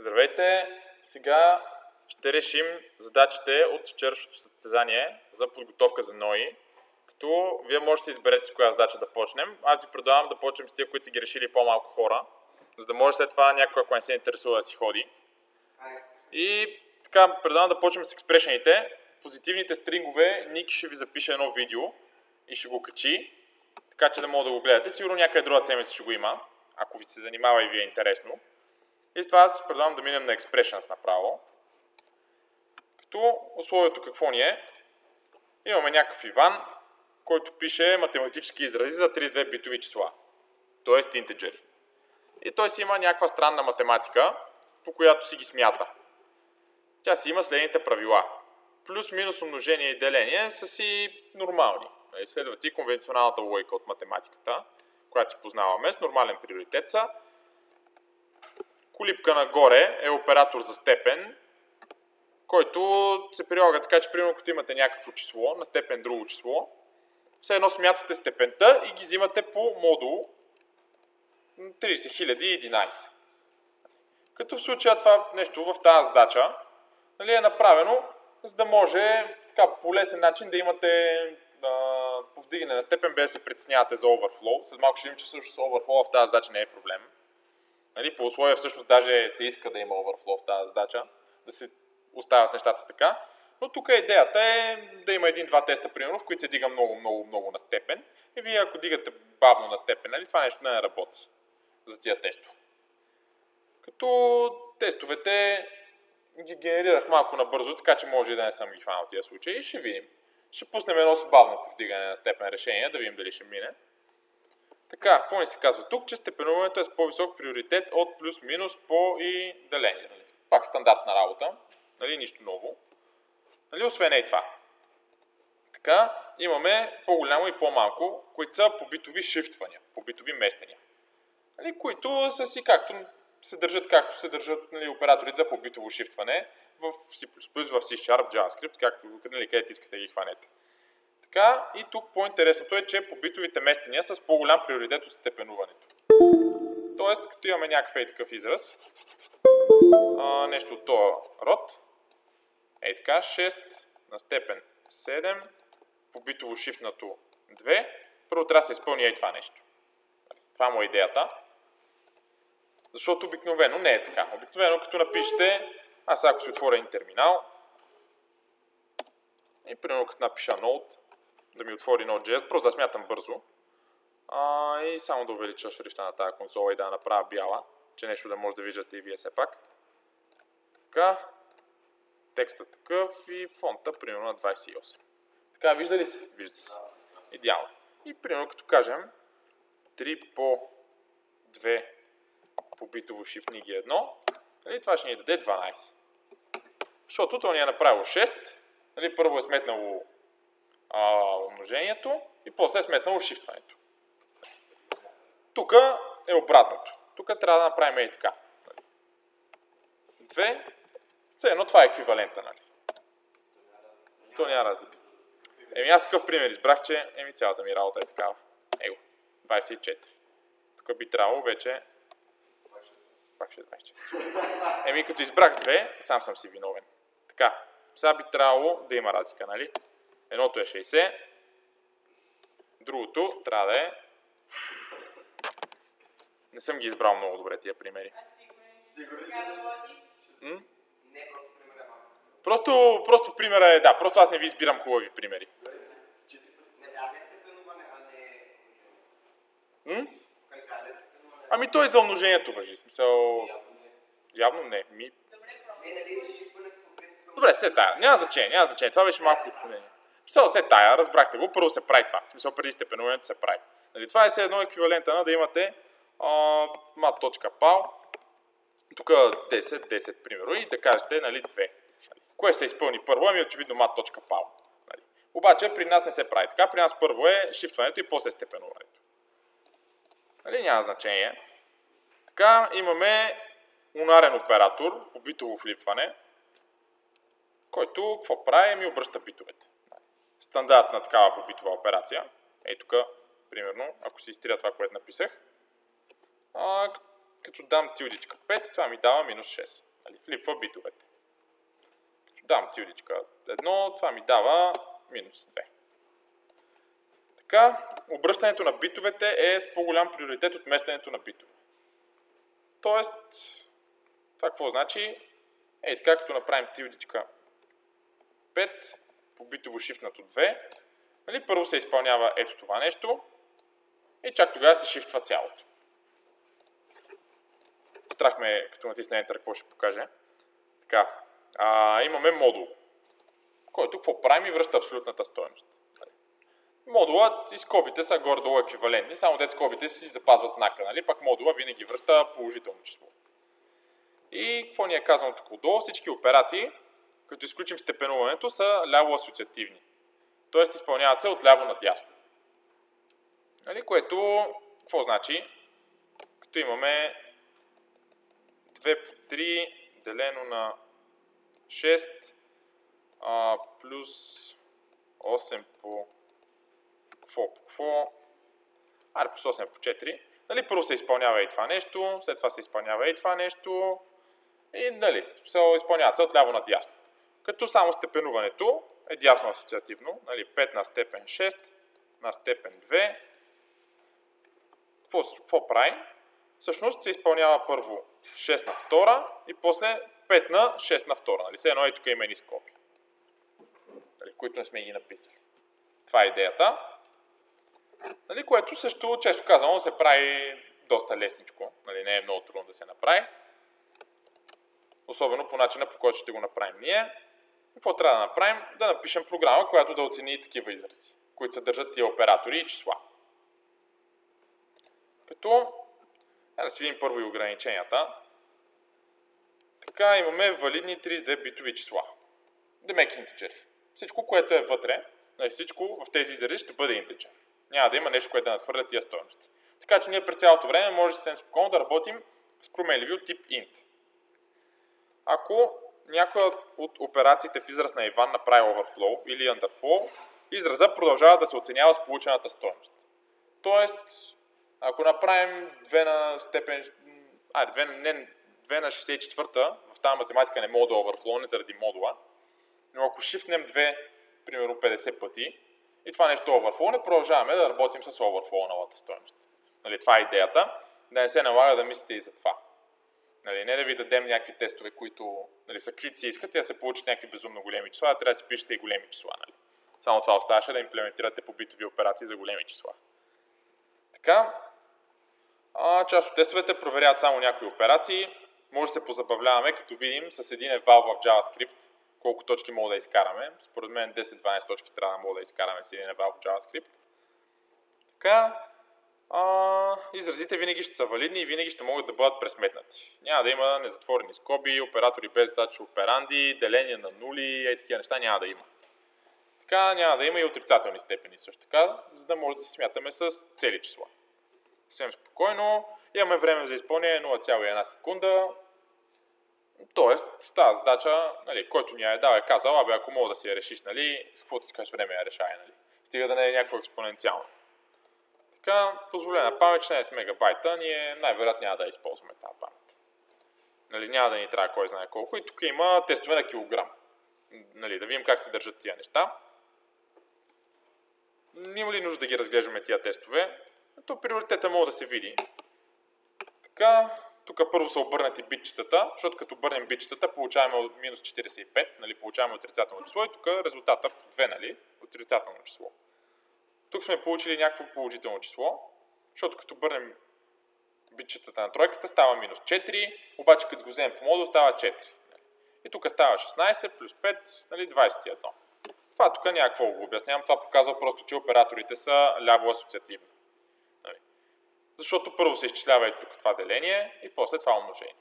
Здравейте! Сега ще решим задачите от вчерашното състезание за подготовка за НОИ, като вие можете да си изберете с коя задача да почнем. Аз ви предлагам да почнем с тия, които са ги решили по-малко хора, за да може след това някой, ако не се интересува, да си ходи. И така, предлагам да почнем с експрешените. Позитивните стрингове Ники ще ви запише едно видео и ще го качи, така че да мога да го гледате. Сигурно някъде друга седмица ще го има, ако ви се занимава и ви е интересно. И с това аз предлагам да минем на Expressions направо. Като условието какво ни е? Имаме някакъв Иван, който пише математически изрази за 32 битови числа, т.е. интеджери. И той си има някаква странна математика, по която си ги смята. Тя си има следните правила. Плюс, минус, умножение и деление са си нормални. Следват и конвенционалната логика от математиката, която си познаваме, с нормален приоритет са. Колипка нагоре е оператор за степен, който се прилага така, че примерно като имате някакво число, на степен друго число, все едно смятате степента и ги взимате по модул 30011. Като в случая това нещо в тази задача е направено, за да може така по лесен начин да имате повдигане на степен, без да се притеснявате за overflow. След малко ще видим, че всъщност overflow в тази задача не е проблем. По условие всъщност даже се иска да има overflow в тази задача, да се оставят нещата така. Но тук идеята е да има един-два теста, примерно, в които се дига много на степен. И вие ако дигате бавно на степен, това нещо не работи за тия тестове. Като тестовете ги генерирах малко набързо, така че може и да не съм ги хванал тия случаи. И ще видим. Ще пуснем едно с бавно повдигане на степен решение, да видим дали ще мине. Така, какво ни се казва тук, че степенуването е с по-висок приоритет от плюс-минус по и деление. Пак стандартна работа, нищо ново. Освен и това. Така, имаме по-голямо и по-малко, които са по битови шифтвания, по битови местения. Които са си се държат операторите за по битово шифтване в C++, в C#, JavaScript, където искате да ги хванете. Така, и тук по-интересното е, че по битовите местения са с по-голям приоритет от степенуването. Тоест, като имаме някакъв такъв израз, нещо от този род, така, 6 на степен 7, по битово шифтнато 2, първо трябва да се изпълни това нещо. Това му е идеята. Защото обикновено не е така. Обикновено като напишете, аз ако си отворя един терминал, и примерно като напиша Node, да ми отвори Node.js, просто да смятам бързо. И само да увелича шрифта на тази консола и да направя бяла, че нещо да може да виждате и вие все пак. Така, текстът такъв и фонта примерно на 28. Така, вижда ли се? Вижда се. Идеално. И примерно като кажем 3 по 2 по битово шифтни ги 1, това ще ни даде 12. Защото то ни е направило 6, първо е сметнало умножението и после е сметнало шифтването. Тук е обратното. Тук трябва да направим и така. 2, все едно това е еквивалента, нали? То няма разлика. Аз такъв пример избрах, че цялата ми работа е такава. 24. Тук би трябвало вече... Пак ще е 24. Като избрах 2, сам съм си виновен. Така, сега би трябвало да има разлика, нали? Едното е 60, другото трябва да е... Не съм ги избрал много добре тия примери. Просто примера е, да, просто аз не ви избирам хубави примери. Той за умножението важи, смисъл... Явно не. Добре, все тая, няма значение, това беше малко отклонение. Все тая, разбрахте го, първо се прави това, в смисъл преди степенуването се прави. Това е все едно еквивалента на да имате mat.pal, тук 10 примерно и да кажете 2. Кое се изпълни първо? Очевидно mat.pal. Обаче при нас не се прави така, при нас първо е шифтването и после степенуването. Няма значение. Така, имаме унарен оператор по битово флипване, който какво прави? Обръща битовете. Стандартна такава по битова операция. Тук, примерно, ако си изтрия това, което написах, като дам тилдичка 5, това ми дава минус 6. Нали, флипва битовете. Дам тилдичка 1, това ми дава минус 2. Така, обръщането на битовете е с по-голям приоритет от местенето на битове. Тоест, това какво значи? Ей, така като направим тилдичка 5 по битово шифтнато 2, нали, първо се изпълнява ето това нещо и чак тогава се шифтва цялото. Страх ме, като натисна Enter, какво ще покаже. Така, имаме модул, който какво правим и връща абсолютната стойност. Модулът и скобите са горе-долу еквивалентни, само дет скобите си запазват знака, нали? Пак модула винаги връща положително число. И какво ни е казано тук отдолу? Всички операции, като изключим степенуването, са ляво асоциативни. Тоест изпълняват се от ляво надясно. Нали? Което, какво значи? Като имаме 2 по 3 делено на 6 плюс 8 по какво? Плюс 8 по 4. Нали, първо се изпълнява и това нещо, след това се изпълнява и това нещо и нали, се изпълняват се от ляво на дясно. Като само степенуването е дясно асоциативно, нали, 5 на степен 6 на степен 2. Какво прави? Всъщност се изпълнява първо 6 на втора и после 5 на 6 на втора. Нали, все едно и тук има едни скоби, нали, които не сме ги написали. Това е идеята. Нали, което също, често казано, се прави доста лесничко. Нали, не е много трудно да се направи. Особено по начина, по който ще го направим ние. Какво трябва да направим? Да напишем програма, която да оцени такива изрази, които съдържат тия оператори и числа. Като, да си видим първо и ограниченията. Така имаме валидни 32 битови числа. Демек интеджери. Всичко, което е вътре, всичко в тези изрази ще бъде интеджер. Няма да има нещо, което да надхвърля тия стойности. Така че ние през цялото време може съвсем спокойно да работим с променливи от тип int. Ако някоя от операциите в израз на Иван направи overflow или underflow, израза продължава да се оценява с получената стойност. Тоест, ако направим 2 на степен... 2 на 64-та, в тази математика не мога да overflow заради модула, но ако shiftнем 2, примерно 50 пъти, и това нещо overflow, не продължаваме да работим с overflow-новата стойност. Нали, това е идеята, да не се налага да мислите и за това. Нали, не да ви дадем някакви тестове, които нали, са каквито си искате, да се получат някакви безумно големи числа, трябва да си пишете и големи числа. Нали. Само това оставаше да имплементирате по битови операции за големи числа. Така, част от тестовете проверяват само някои операции. Може да се позабавляваме, като видим с един eval в JavaScript, колко точки мога да изкараме. Според мен 10-12 точки трябва да мога да изкараме с един eval в JavaScript. Така, изразите винаги ще са валидни и винаги ще могат да бъдат пресметнати. Няма да има незатворени скоби, оператори без достатъчно операнди, деление на нули и такива неща няма да има. Така няма да има и отрицателни степени също така, за да може да се смятаме с цели числа. Съвсем спокойно, имаме време за изпълнение 0,1 секунда. Тоест, тази задача, нали, който ни я е дал, е казал, ако мога да си я решиш, нали, с какво ти скажеш време я решай, нали. Стига да не е някакво експоненциално. Така, позволена памет 16 мегабайта, ние най-вероятно няма да използваме тази памет. Нали, няма да ни трябва кой знае колко. И тук има тестове на килограм. Нали, да видим как се държат тия неща. Има ли нужда да ги разглеждаме тия тестове? То приоритета може да се види. Така, тук първо са обърнати битчетата, защото като обърнем битчетата получаваме минус 45, нали, получаваме отрицателно число и тук резултата 2, нали, отрицателно число. Тук сме получили някакво положително число, защото като обърнем битчетата на тройката става минус 4, обаче като го вземем по модул става 4. И тук става 16 плюс 5, нали, 21. Това тук някакво го обяснявам, това показва просто, че операторите са ляво асоциативни. Нали. Защото първо се изчислява и тук това деление и после това умножение.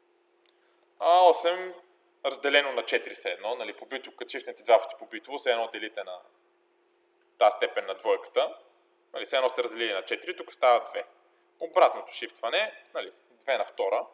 8 разделено на 4 се едно, нали, по битово, като шифнете два пъти по битово, се едно делите на тази степен на двойката. Нали, се едно сте разделили на 4, тук става 2. Обратното шифтване, нали, 2 на втора.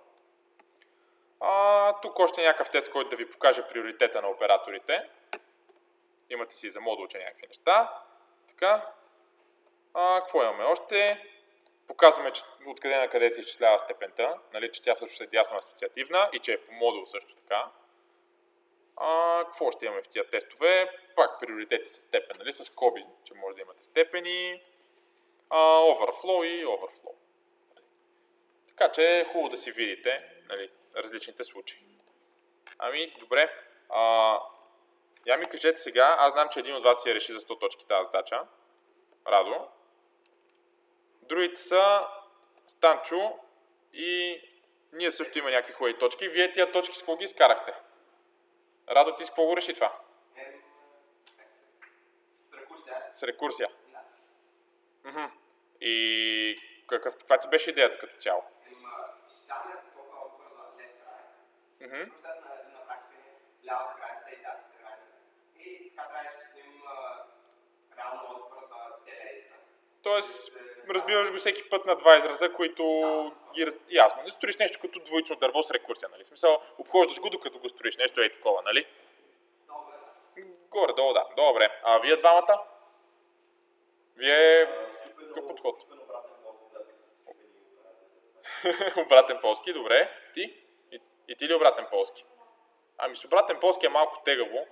Тук още някакъв тест, който да ви покаже приоритета на операторите. Имате си за модул, че някакви неща. Така. Какво имаме още? показваме откъде на къде се изчислява степента, нали, че тя всъщност е дясно асоциативна и че е по модул също така. Какво ще имаме в тия тестове? Пак приоритети с степен, нали, с скоби, че може да имате степени, overflow и overflow. Така че е хубаво да си видите, нали, различните случаи. Ами, добре. Я ми кажете сега, аз знам, че един от вас си я реши за 100 точки тази задача. Радо. Другите са Станчо и ние също има някакви хубави точки. Вие тия точки с какво ги изкарахте? Радо, ти с какво го реши това? С рекурсия. С рекурсия. Да. И каква ти беше идеята като цяло? Само е толкова отбор на лев край. Рекурсът на практика е лявата граница и дясната граница. И така трябва да числим реално отбора за целия израз. Тоест, разбиваш го всеки път на два израза, които ги ясно. Не строиш нещо като двоично дърво с рекурсия, нали? В смисъл, обхождаш го докато го строиш. Нещо е такова, нали? Добре. Горе-долу, да. Добре. А вие двамата? Вие какъв подход? Счупен обратен полски запис с счупени операции. Обратен полски, добре. Ти? И ти ли обратен полски? Ами с обратен полски е малко тегаво.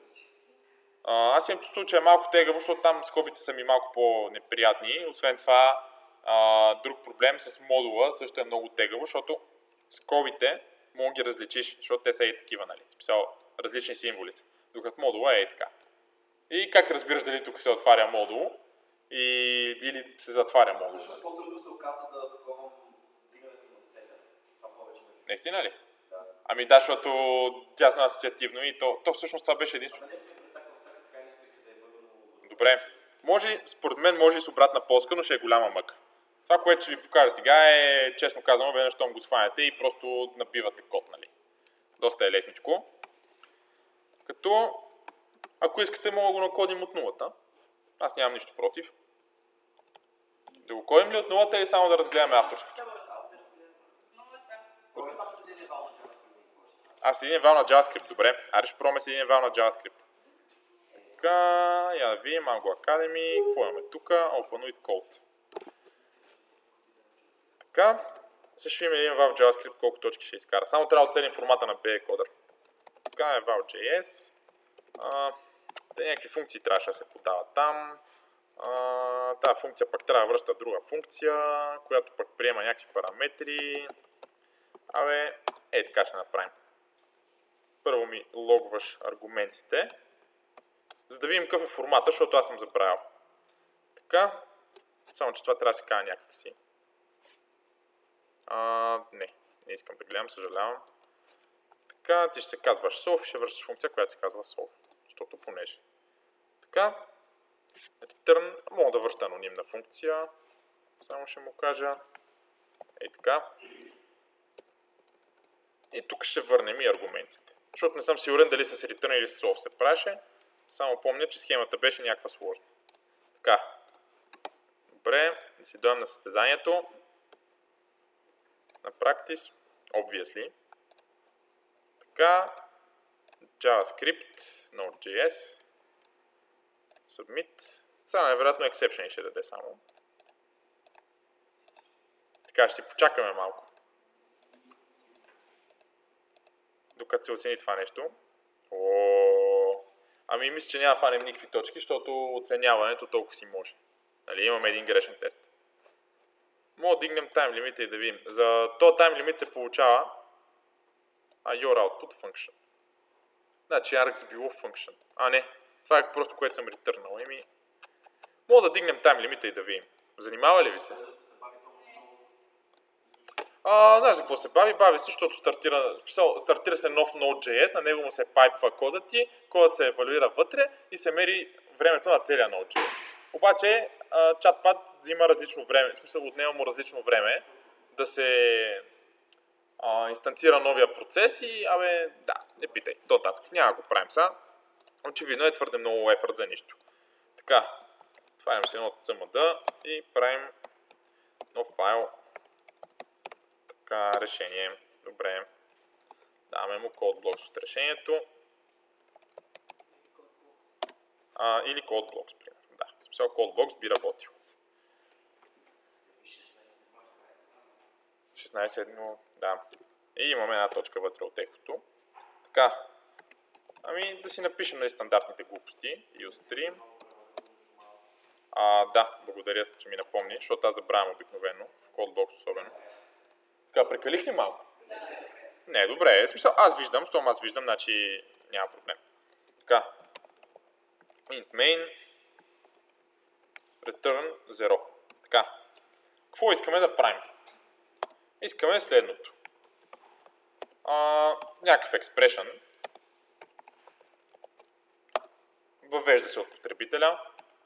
Аз имам чувство, че е малко тегаво, защото там скобите са ми малко по-неприятни. Освен това, друг проблем с модула също е много тегаво, защото скобите мога да ги различиш, защото те са и такива, нали? Специално различни символи са. Докато модула е и така. И как разбираш дали тук се отваря модул или се затваря модул? Всъщност по-трудно се оказа да таковам дигането на степен. Това повече нещо. Наистина ли? Да. Ами да, защото тясно асоциативно и то всъщност това беше единствено. Добре. Според мен може и с обратна полска, но ще е голяма мъка. Това, което ще ви покажа сега е, честно казано, веднъж щом го схванете и просто набивате код, нали. Доста е лесничко. Като, ако искате, мога да го накодим от нулата. Аз нямам нищо против. Да го кодим ли от нулата или само да разгледаме авторско? С един вал на JavaScript, добре. Аре ще пробваме с един вал на JavaScript. Така, я да видим, Mango Academy, какво имаме тук? Open with Code. Така, сега ще видим един вал в JavaScript, колко точки ще изкара. Само трябва да оценим формата на BE-кодър. Така е val.js. Някакви функции трябваше да се подават там. Тази функция пък трябва да връща друга функция, която пък приема някакви параметри. Така ще направим. Първо ми логваш аргументите, за да видим какъв е формата, защото аз съм забравил. Така, само че това трябва да се кажа някакси. Не искам да гледам, съжалявам. Така, ти ще се казваш solve и ще връщаш функция, която се казва solve, защото понеже. Така, return, мога да връща анонимна функция, само ще му кажа, така. И тук ще върнем и аргументите, защото не съм сигурен дали с return или с solve се правеше, само помня, че схемата беше някаква сложна. Така, добре, да си дойдем на състезанието, на practice, obviously. Така, JavaScript, Node.js, Submit. Сега най-вероятно exception ще даде само. Така, ще си почакаме малко. Докато се оцени това нещо. Ами мисля, че няма да фанем никакви точки, защото оценяването толкова си може. Нали, имаме един грешен тест. Мога да дигнем time limit и да видим. За този time limit се получава your output function. Значи args било function. Не, това е просто което съм ретърнал. Мога да дигнем time limit и да видим. Занимава ли ви се? Знаеш за какво се бави? Бави се, защото стартира се нов Node.js, на него му се пайпва кодът ти, кодът се евалюира вътре и се мери времето на целия Node.js. Обаче ChatPad взима различно време, в смисъл отнема му различно време да се инстанцира новия процес и не питай, дотасках, няма го правим сега. Очевидно е твърде много ефорт за нищо. Така, отварям се едно от CMD и правим нов файл. Така, решение. Добре. Даваме му CodeBlocks от решението. Или CodeBlocks, примерно. Да, в смисъл CodeBlocks би работил. 16, но да. И имаме една точка вътре от ехото. Така. Ами да си напишем нали, стандартните глупости. use3. Да, благодаря, че ми напомни, защото аз забравям обикновено, в CodeBox особено. Така, прекалих ли малко? Не, добре, в смисъл аз виждам, щом аз виждам, значи няма проблем. Така, int main return 0. Така, какво искаме да правим? Искаме следното. Някакъв expression. Въвежда се от потребителя.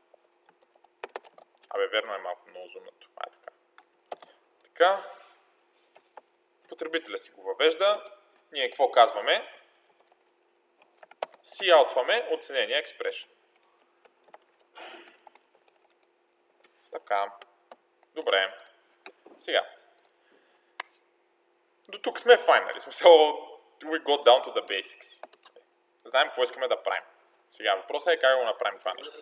Верно е малко много зумнато. Така. Така. Потребителя си го въвежда. Ние какво казваме? Си-аутваме оценения expression. Така. Добре. Сега. До тук сме fine, нали? Смисъл, we got down to the basics. Знаем какво искаме да правим. Сега въпросът е как го направим това нещо.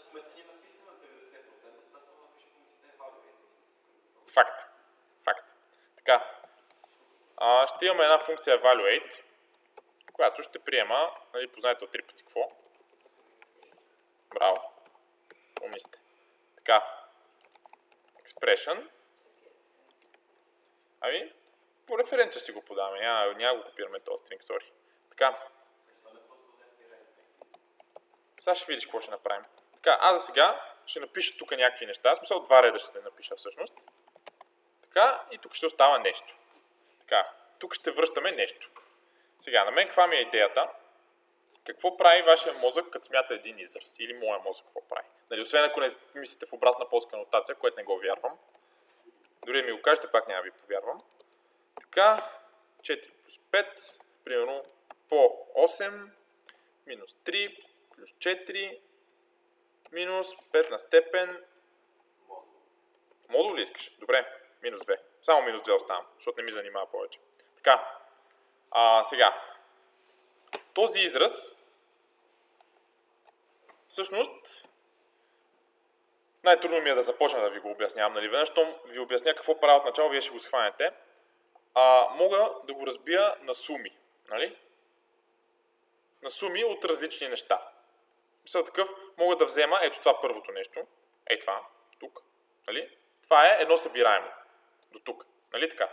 Факт. Така. Ще имаме една функция evaluate, която ще приема, нали, познайте от 3 пъти какво. Браво. Умисте. Така. Expression. По референция си го подаваме. Няма го копираме този string, sorry. Така. Сега ще видиш какво ще направим. Така, аз за сега ще напиша тук някакви неща. В смисъл 2 реда ще напиша всъщност. Така, и тук ще остава нещо. Така, тук ще връщаме нещо. Сега, на мен каква ми е идеята? Какво прави вашия мозък, като смята един израз? Или моя мозък какво прави? Нали, освен ако не мислите в обратна полска нотация, което не го вярвам. Дори да ми го кажете, пак няма ви повярвам. Така, 4 плюс 5, примерно по 8, минус 3, плюс 4, минус 5 на степен. Модул ли искаш? Добре, минус 2. Само минус 2 оставам, защото не ми занимава повече. Така, сега. Този израз, всъщност, най-трудно ми е да започна да ви го обяснявам, нали? Веднъж, щом ви обясня какво правя от начало, вие ще го схванете. Мога да го разбия на суми, нали? На суми от различни неща. Мисля такъв, мога да взема ето това първото нещо, това, тук, нали? Това е едно събираемо, до тук, нали така?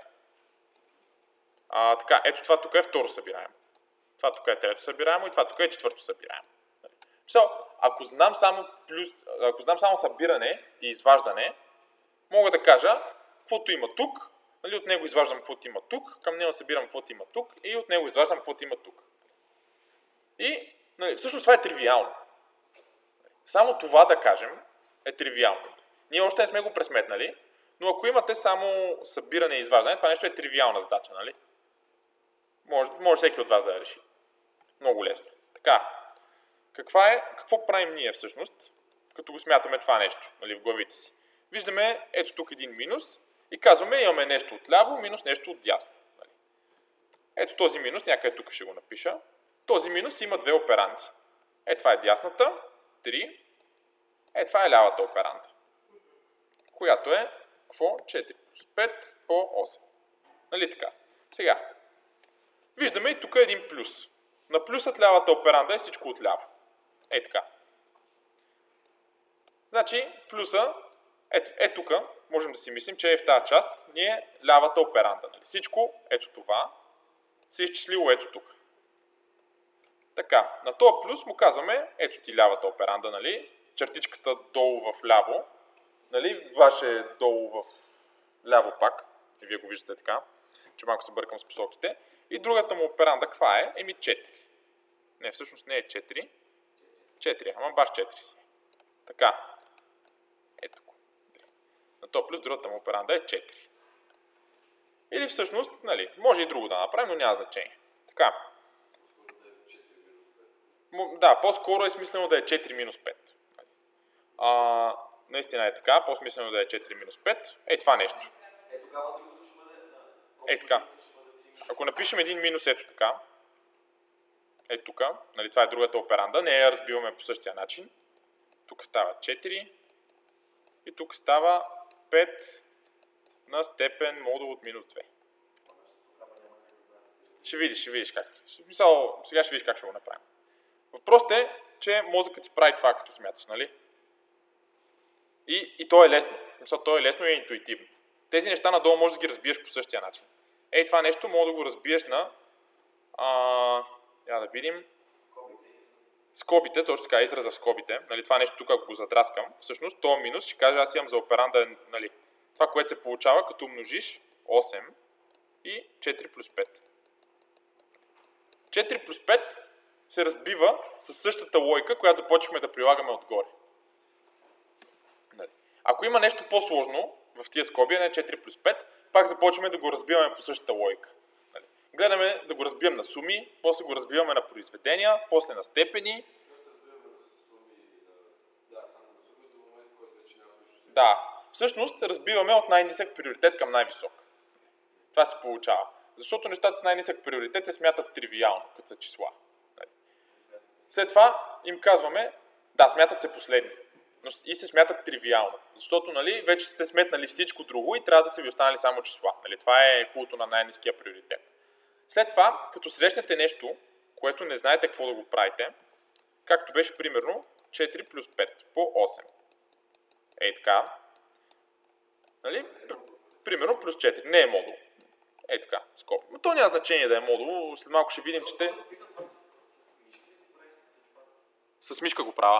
Така, ето това тук е второ събираемо. Това тук е трето събираемо и това тук е четвърто събираемо. Ако знам само събиране и изваждане, мога да кажа, каквото има тук, нали, от него изваждам каквото има тук, към него събирам каквото има тук и от него изваждам каквото има тук. И нали, всъщност това е тривиално. Само това да кажем е тривиално. Ние още не сме го пресметнали, но ако имате само събиране и изваждане, това нещо е тривиална задача, нали? Може всеки от вас да я реши. Много лесно. Така, какво правим ние всъщност, като го смятаме това нещо, нали, в главите си? Виждаме ето тук един минус и казваме имаме нещо отляво, минус нещо отдясно. Нали? Ето този минус, някъде тук ще го напиша. Този минус има две операнди. Това е дясната, 3. Това е лявата операнда, която е какво? 4 плюс 5 по 8. Нали така? Сега, виждаме и тук е един плюс. На плюсът лявата операнда е всичко отляво. Така. Значи, плюса тук, можем да си мислим, че в тази част ни е лявата операнда. Нали? Всичко, ето това, се е изчислило ето тук. Така, на този плюс му казваме, ето ти лявата операнда, нали? Чертичката долу в ляво, нали? Ваше долу в ляво пак, и вие го виждате така, че малко се бъркам с посоките. И другата му операнда каква е? 4. Не, всъщност не е 4. 4, ама баш 4 си. Така. Ето го. На този плюс другата му операнда е 4. Или всъщност, нали, може и друго да направим, но няма значение. Така. Да, по-скоро е смислено да е 4 минус 5. Наистина е така, по-смислено да е 4 минус 5. Това нещо. Тогава другото ще бъде... Така. Ако напишем един минус ето така, тук, нали, това е другата операнда, не я разбиваме по същия начин. Тук става 4 и тук става 5 на степен модул от минус 2. Ще видиш как. Сега ще видиш как ще го направим. Въпросът е, че мозъкът ти прави това, като смяташ, нали? И то е лесно. То е лесно и е интуитивно. Тези неща надолу можеш да ги разбиеш по същия начин. Ей, това нещо може да го разбиеш на... Я да видим. Скобите, точно така, израза в скобите. Нали, това нещо тук, ако го задраскам, всъщност, то минус, ще кажа, аз имам за операнда, нали, това, което се получава, като умножиш 8 и 4 плюс 5. 4 плюс 5 се разбива със същата логика, която започваме да прилагаме отгоре. Нали. Ако има нещо по-сложно в тия скоби, не 4 плюс 5, пак започваме да го разбиваме по същата логика. Нали. Гледаме да го разбием на суми, после го разбиваме на произведения, после на степени. Да, всъщност разбиваме от най-нисък приоритет към най-висок. Това се получава. Защото нещата с най-нисък приоритет се смятат тривиално, като са числа. След това им казваме, да, смятат се последни, но и се смятат тривиално. Защото, нали, вече сте сметнали всичко друго и трябва да са ви останали само числа. Нали, това е хубавото на най-ниския приоритет. След това, като срещнете нещо, което не знаете какво да го правите, както беше примерно 4 плюс 5 по 8. Ей така. Нали? Примерно плюс 4. Не е модул. Ей така, скоби. Но то няма значение да е модул. След малко ще видим, че те... С мишка го правя.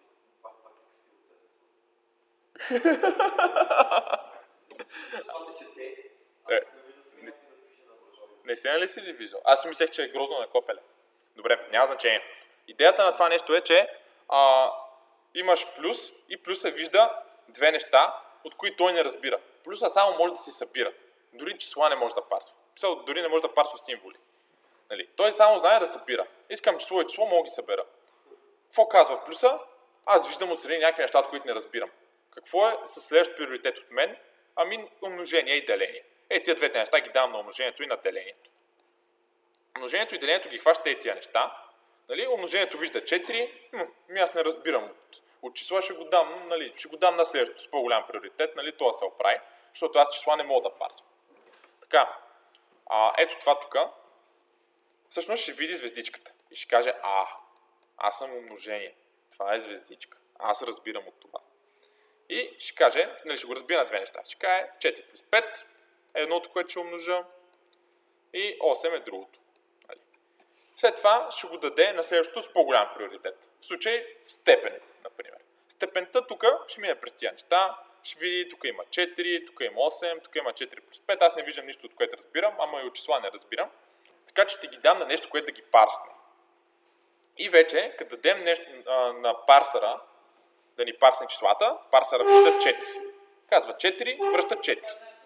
Не се ли си ли виждал? Аз си мислех, че е грозно на копеле. Добре, няма значение. Идеята на това нещо е, че имаш плюс и плюса вижда две неща, от които той не разбира. Плюса само може да се събира. Дори числа не може да парсва. Дори не може да парсва символи. Нали? Той само знае да събира. Искам число и число, мога да ги събера. Какво казва плюса? Аз виждам отстрани някакви неща, от които не разбирам. Какво е със следващ приоритет от мен? Ами умножение и деление. Тия двете неща ги давам на умножението и на делението. Умножението и делението ги хваща тия неща. Нали? Умножението вижда 4, аз не разбирам от числа, ще го дам, нали, ще го дам на следващото с по-голям приоритет, нали, това се оправи, защото аз числа не мога да парсвам. Така, ето това тук, всъщност ще види звездичката и ще каже, аз съм умножение, това е звездичка, аз разбирам от това. И ще каже, нали, ще го разбия на две неща, ще каже 4 плюс 5 е едното, което ще умножа и 8 е другото. След това ще го даде на следващото с по-голям приоритет. В случай степен, например. Степента тук ще мине през тия неща. Ще види, тук има 4, тук има 8, тук има 4 плюс 5. Аз не виждам нищо, от което разбирам, ама и от числа не разбирам. Така че ще ги дам на нещо, което да ги парсне. И вече, като дадем нещо на парсера, да ни парсне числата, парсера връща 4. Казва 4, връща 4.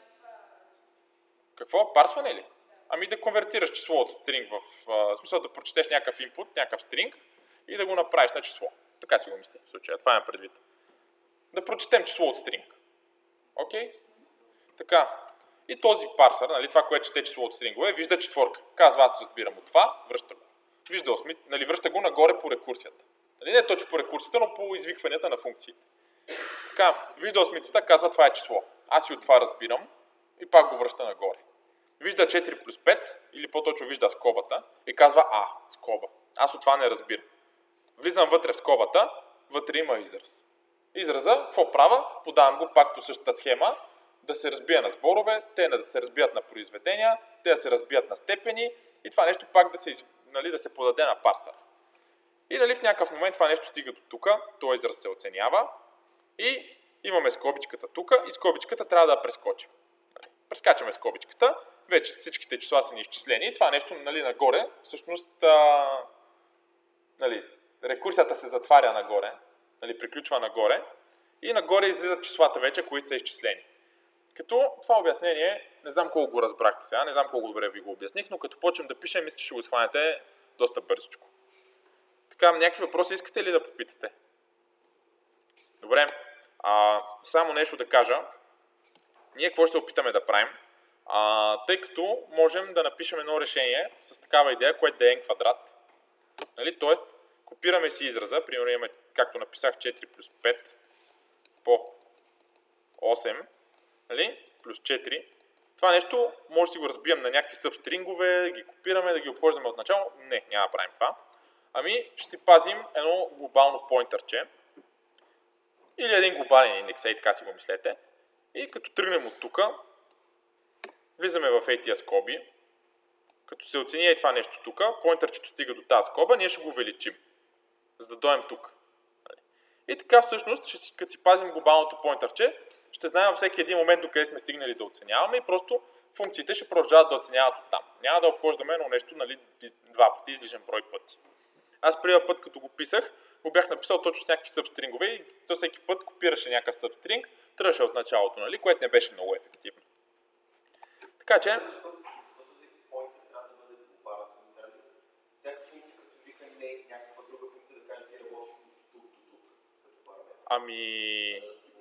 Какво? Парсване ли? Ами да конвертираш число от стринг в смисъл да прочетеш някакъв инпут, някакъв стринг и да го направиш на число. Така си го мисля в случая. Това имам предвид. Да прочетем число от стринг. Окей? Така. И този парсър, нали, това, което чете число от стрингове, вижда четворка. Казва, аз разбирам от това, връща го. Вижда осми, нали, връща го нагоре по рекурсията. Нали, не точно по рекурсията, но по извикванията на функциите. Така, вижда осмицата, казва, това е число. Аз и от това разбирам и пак го връща нагоре. Вижда 4 плюс 5, или по-точно вижда скобата и казва скоба. Аз от това не разбирам. Влизам вътре в скобата, вътре има израз. Израза, какво правя? Подавам го пак по същата схема, да се разбия на сборове, те да се разбият на произведения, те да се разбият на степени и това нещо пак да се подаде на парсъра. И в някакъв момент това нещо стига до тук, този израз се оценява и имаме скобичката тук и скобичката трябва да прескочим. Прескачаме скобичката, вече всичките числа са ни изчислени и това нещо нагоре, всъщност рекурсията се затваря нагоре, приключва нагоре и нагоре излизат числата вече, които са изчислени. Като това обяснение, не знам колко го разбрахте сега, не знам колко добре ви го обясних, но като почнем да пишем, мисля, че ще го схванете доста бързичко. Така, някакви въпроси искате ли да попитате? Добре, само нещо да кажа. Ние какво ще се опитаме да правим? Тъй като можем да напишем едно решение с такава идея, което да е n квадрат. Тоест, копираме си израза, примерно имаме, както написах, 4 плюс 5 по 8, плюс 4. Това нещо може да си го разбием на някакви събстрингове, да ги копираме, да ги обхождаме от начало. Не, няма да правим това. Ами ще си пазим едно глобално поинтърче или един глобален индекс, ей така си го мислете. И като тръгнем от тук, влизаме в тия скоби. Като се оцени това нещо тук, поинтърчето стига до тази скоба, ние ще го увеличим, за да дойдем тук. И така всъщност, като си пазим глобалното поинтърче, ще знаем във всеки един момент докъде сме стигнали да оценяваме и просто функциите ще продължават да оценяват оттам. Няма да обхождаме едно нещо, нали, два пъти, излишен брой пъти. Аз преди път, като го писах, го бях написал точно с някакви събстрингове и всеки път копираше някакъв събстринг, тръгваше от началото, нали, което не беше много ефективно. Така че... Всяка функция, като вика не някаква друга функция, да каже ти работиш от тук до тук, като параметр. Ами...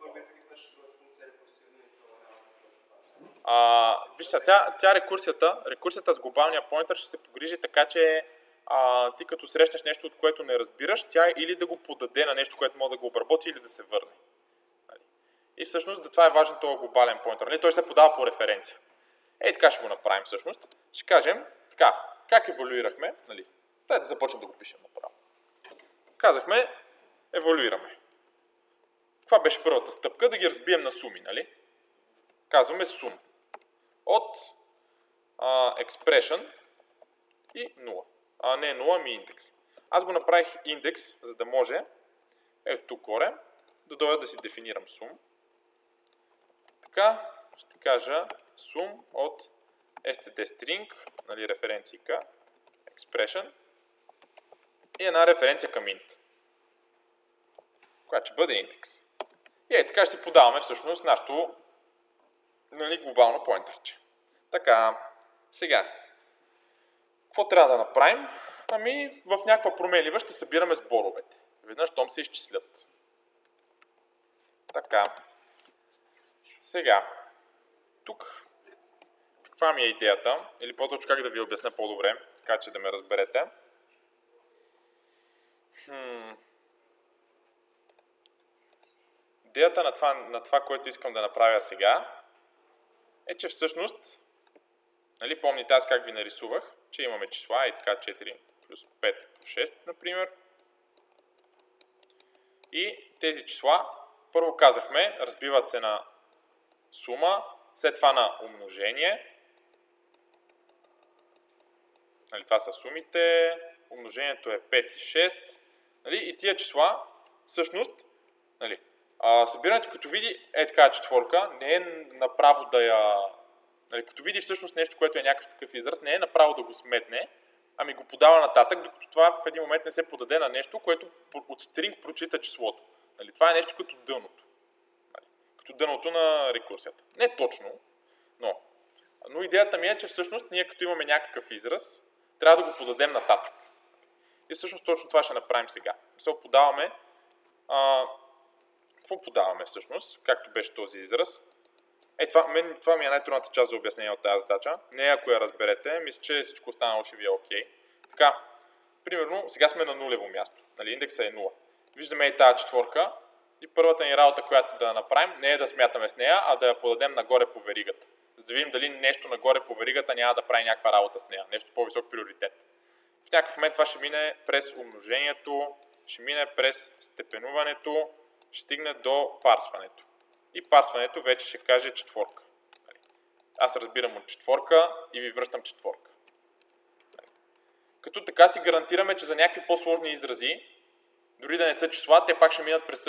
Виж сега, тя рекурсията с глобалния поинтер ще се погрижи така, че ти като срещнеш нещо, от което не разбираш, тя или да го подаде на нещо, което може да го обработи, или да се върне. И всъщност затова е важен този глобален поинтер. Той се подава по референция. Ей така ще го направим всъщност. Ще кажем така, как еволюирахме, нали? Дай да започнем да го пишем направо. Казахме, еволюираме. Това беше първата стъпка, да ги разбием на суми, нали? Казваме сум от expression и 0. Не 0, ами индекс. Аз го направих индекс, за да може, ето тук горе, да дойда да си дефинирам сум. Така, ще кажа сум от std_string, нали, референцийка, expression и една референция към int, която ще бъде индекс. И така ще си подаваме всъщност нашото, нали, глобално поинтърче. Така, сега, какво трябва да направим? Ами, в някаква променлива ще събираме сборовете. Веднъж щом се изчислят. Така. Сега, тук, каква ми е идеята? Или по-точно как да ви обясня по-добре, така че да ме разберете. Идеята на това, което искам да направя сега, е, че всъщност, нали, помните аз как ви нарисувах, че имаме числа и така 4 плюс 5 по 6, например. И тези числа, първо казахме, разбиват се на сума, след това на умножение. Нали, това са сумите, умножението е 5 и 6. Нали, и тия числа, всъщност, нали, събирането като види така четворка, не е направо да я... Нали, като види всъщност нещо, което е някакъв такъв израз, не е направо да го сметне, ами го подава нататък, докато това в един момент не се подаде на нещо, което от стринг прочита числото. Нали, това е нещо като дъното. Нали, като дъното на рекурсията. Не точно, но идеята ми е, че всъщност ние като имаме някакъв израз, трябва да го подадем нататък. И всъщност точно това ще направим сега. Подаваме... Какво подаваме всъщност, както беше този израз? Това ми е най-трудната част за обяснение от тази задача. Не ако я разберете, мисля, че всичко останало ще ви е окей. Така, примерно, сега сме на нулево място. Нали, индекса е 0. Виждаме и тази четворка и първата ни работа, която да направим, не е да смятаме с нея, а да я подадем нагоре по веригата. За да видим дали нещо нагоре по веригата няма да прави някаква работа с нея. Нещо по-висок приоритет. В някакъв момент това ще мине през умножението, ще мине през степенуването, ще стигне до парсването. И парсването вече ще каже четворка. Аз разбирам от четворка и ви връщам четворка. Като така си гарантираме, че за някакви по-сложни изрази, дори да не са числа, те пак ще минат през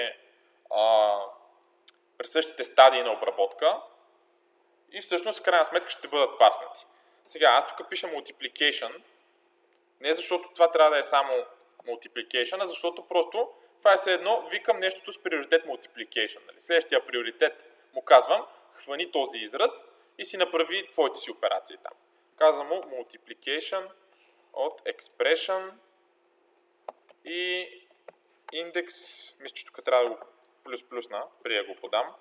същите стадии на обработка и всъщност в крайна сметка ще бъдат парснати. Сега аз тук пиша multiplication, не защото това трябва да е само multiplication, а защото просто това е все едно, викам нещото с приоритет multiplication. Нали? Следващия приоритет му казвам, хвани този израз и си направи твоите си операции там. Казвам му multiplication от expression и индекс, мисля, че тук трябва да го плюс-плюсна, преди да го подам.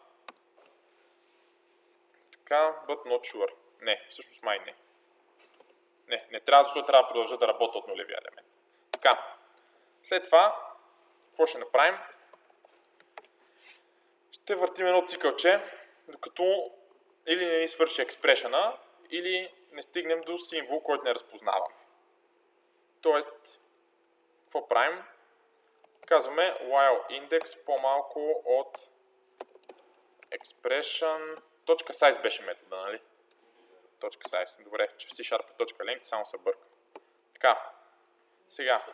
Така, but not sure. Не, всъщност май не. Не трябва, защото трябва да продължа да работя от нулевия елемент. Така, след това, какво ще направим? Ще въртим едно цикълче, докато или не ни свърши експрешъна, или не стигнем до символ, който не разпознаваме. Тоест, какво правим? Казваме while index по-малко от expression. .size беше метода, нали? .size. Добре, че в C# .length само се бърка. Така. Сега.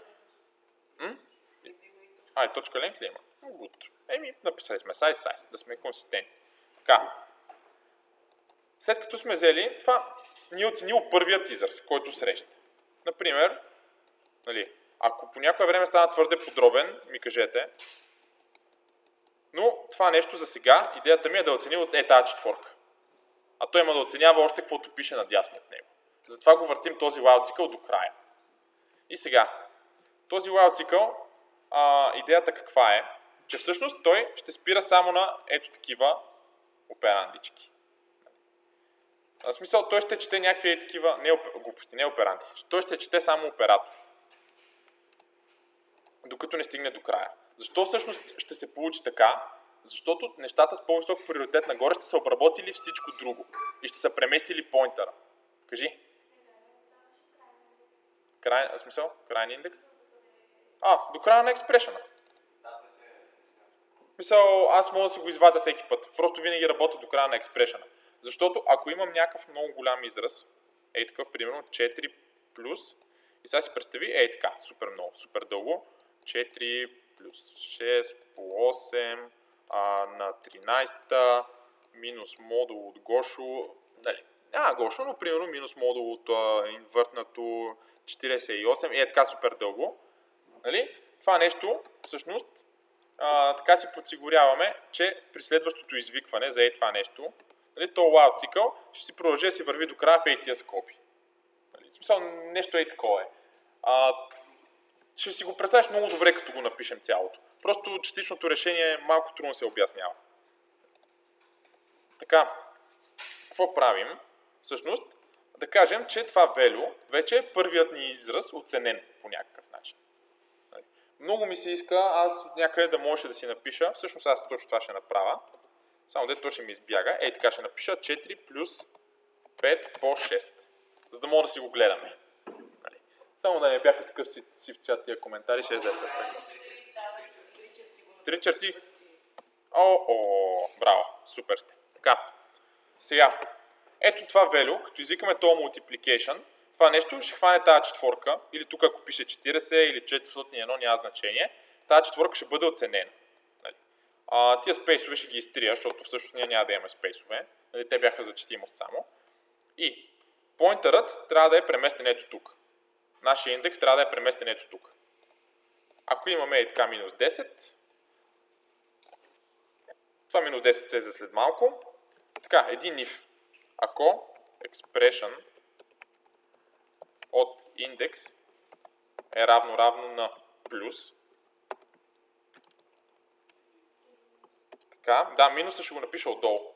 .length ли има? Good. Написали сме size, да сме консистентни. Така. След като сме взели, това ни е оценило първият израз, който среща. Например, нали, ако по някое време стана твърде подробен, ми кажете. Но това нещо за сега, идеята ми е да оцени от тази четворка. А той има да оценява още каквото пише надясно от него. Затова го въртим този while цикъл до края. И сега, този while цикъл, идеята каква е? Че всъщност той ще спира само на ето такива операндички. В смисъл, той ще чете някакви такива глупости, не операнти. Той ще чете само оператор. Докато не стигне до края. Защо всъщност ще се получи така? Защото нещата с по-висок приоритет нагоре ще са обработили всичко друго. И ще са преместили поинтера. Кажи. Крайен индекс? До края на експрешъна. Мисъл, аз мога да си го извадя всеки път. Просто винаги работя до края на експрешъна. Защото ако имам някакъв много голям израз, такъв, примерно 4 плюс, и сега си представи, така, супер много, супер дълго, 4 плюс 6 по 8 на 13 минус модул от Гошо, нали, Гошо, но примерно минус модул от инвъртнато 48 и така супер дълго. Нали? Това нещо, всъщност, така си подсигуряваме, че при следващото извикване за това нещо, нали, то while цикъл ще си продължи да си върви до края в тия скоби. Нали, в смисъл, нещо такова е. Ще си го представиш много добре, като го напишем цялото. Просто частичното решение малко трудно се обяснява. Така, какво правим? Всъщност, да кажем, че това value вече е първият ни израз оценен по някакъв начин. Много ми се иска аз някъде да можеше да си напиша, всъщност аз точно това ще направя, само дето то ще ми избяга, така ще напиша 4 плюс 5 по 6, за да мога да си го гледаме. Само да не бяха такъв сив цвят тия коментари, 6 да е perfect. С 3 черти. Браво, супер сте. Така, сега, ето това value, като извикаме този multiplication, това нещо ще хване тази четворка, или тук ако пише 40 или 401, няма значение, тази четворка ще бъде оценена. Тия спейсове ще ги изтрия, защото всъщност ние няма да имаме спейсове, те бяха за четимост само. И поинтерът трябва да е преместен ето тук. Нашия индекс трябва да е преместен ето тук. Ако имаме така минус 10, това минус 10 се за след малко. Така, един if. Ако expression от индекс е равно на плюс. Така, да, минуса ще го напиша отдолу.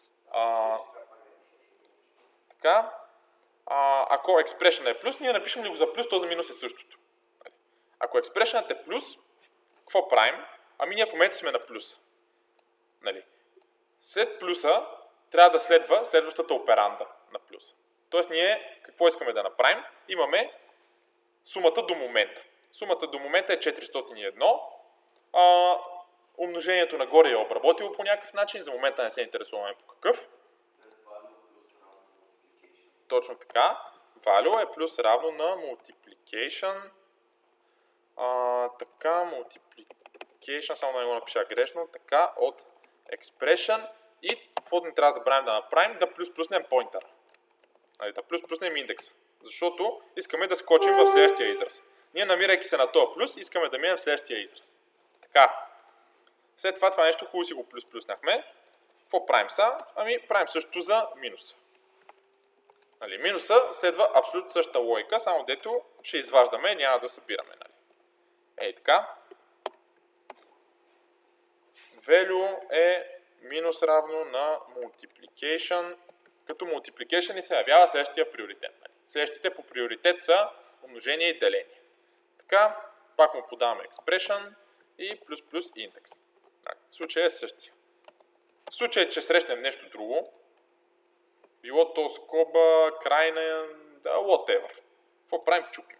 Така, ако expression е плюс, ние напишем ли го за плюс, то за минус е същото. Ако expression е плюс, какво правим? Ние в момента сме на плюса. Нали? След плюса трябва да следва следващата операнда на плюса. Тоест ние какво искаме да направим? Имаме сумата до момента. Сумата до момента е 401. Умножението нагоре е обработило по някакъв начин. За момента не се интересуваме по какъв. Точно така. Value е плюс равно на multiplication. Така, multiplication, само да не го напиша грешно. Така, от expression. И какво не трябва да забравим да направим? Да плюснем поинтера. Да плюснем индекса. Защото искаме да скочим в следващия израз. Ние, намирайки се на този плюс, искаме да минем в следващия израз. Така. След това нещо хубаво си го плюснахме. Какво правим са? Правим същото за минуса. Минуса следва абсолютно същата логика, само дето ще изваждаме, няма да събираме. Така. Value е минус равно на multiplication, като multiplication ни се явява следващия приоритет. Следващите по приоритет са умножение и деление. Така, пак му подаваме expression и плюс индекс. В случая е същия. В случай, че срещнем нещо друго, Било то скоба, крайна, да, whatever. Какво правим? Чупим.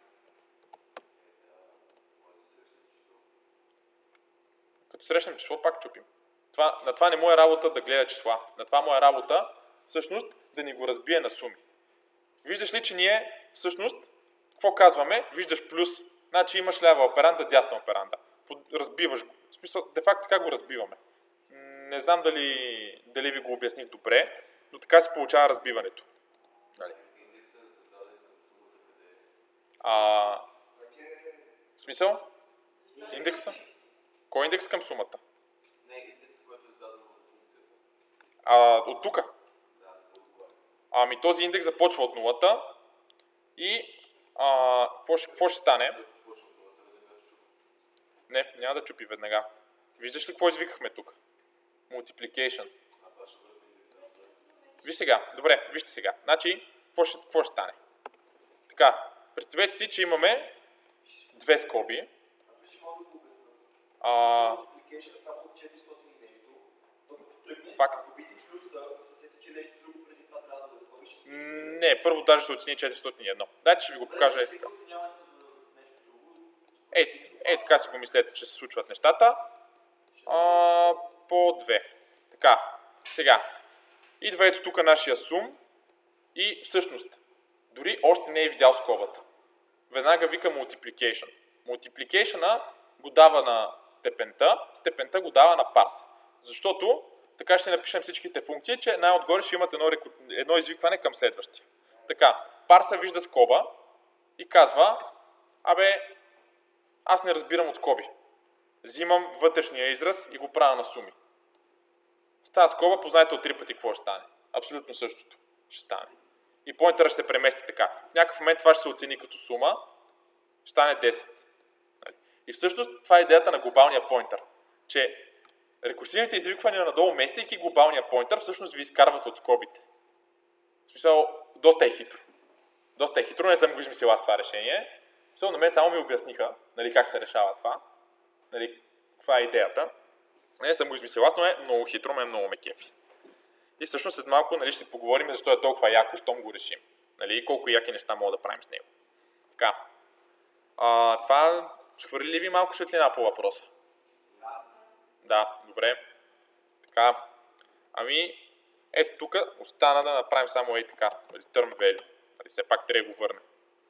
Като срещнем число, пак чупим. На това не му е работа да гледа числа. На това му е работа, всъщност, да ни го разбие на суми. Виждаш ли, че ние, всъщност, какво казваме? Виждаш плюс, значи имаш лява операнда, дясна операнда. Разбиваш го. В смисъл, де факто така го разбиваме. Не знам дали ви го обясних добре, но така се получава разбиването. Нали? Смисъл? Индекса? Кой е индекс към сумата? Не, индекса, който е издаден от функцията. От тук? Да, Ами този индекс започва от нулата и какво ще стане? Не, няма да чупи веднага. Виждаш ли какво извикахме тук? Multiplication. Виж сега, добре, вижте сега. Значи, какво ще стане? Така, представете си, че имаме две скоби. Аз ще мога да го обясня. Multiplication само от 400 и нещо. Докато тръгне, ако видим плюса, се сети, че нещо друго преди това трябва да го ще се... Не, първо даже ще оцени 401. Дайте ще ви го покажа. Така си го мислете, че се случват нещата. По 2. Така, сега. Идва ето тук нашия сум и всъщност, дори още не е видял скобата. Веднага вика multiplication. Multiplication го дава на степента го дава на парса. Защото така ще напишем всичките функции, че най-отгоре ще имат едно извикване към следващия. Така, парса вижда скоба и казва, аз не разбирам от скоби. Взимам вътрешния израз и го правя на суми. С тази скоба познайте от 3 пъти какво ще стане. Абсолютно същото ще стане. И поинтера ще се премести така. В някакъв момент това ще се оцени като сума, ще стане 10. И всъщност това е идеята на глобалния поинтер. Че рекурсивните извиквания надолу, местейки глобалния поинтер, всъщност ви изкарват от скобите. В смисъл, доста е хитро. Доста е хитро, не съм го измислил аз това решение. В смисъл, на мен само ми обясниха, нали, как се решава това. Нали, каква е идеята. Не съм го измислил аз, но е много хитро, ме е много ме кефи. И всъщност след малко, нали, ще поговорим защо е толкова яко, щом го решим. Нали, и колко яки неща мога да правим с него. Така. Това хвърли ли ви малко светлина по въпроса? Да, добре. Така. Ето тук остана да направим само така. Return value. Все пак трябва да го върнем.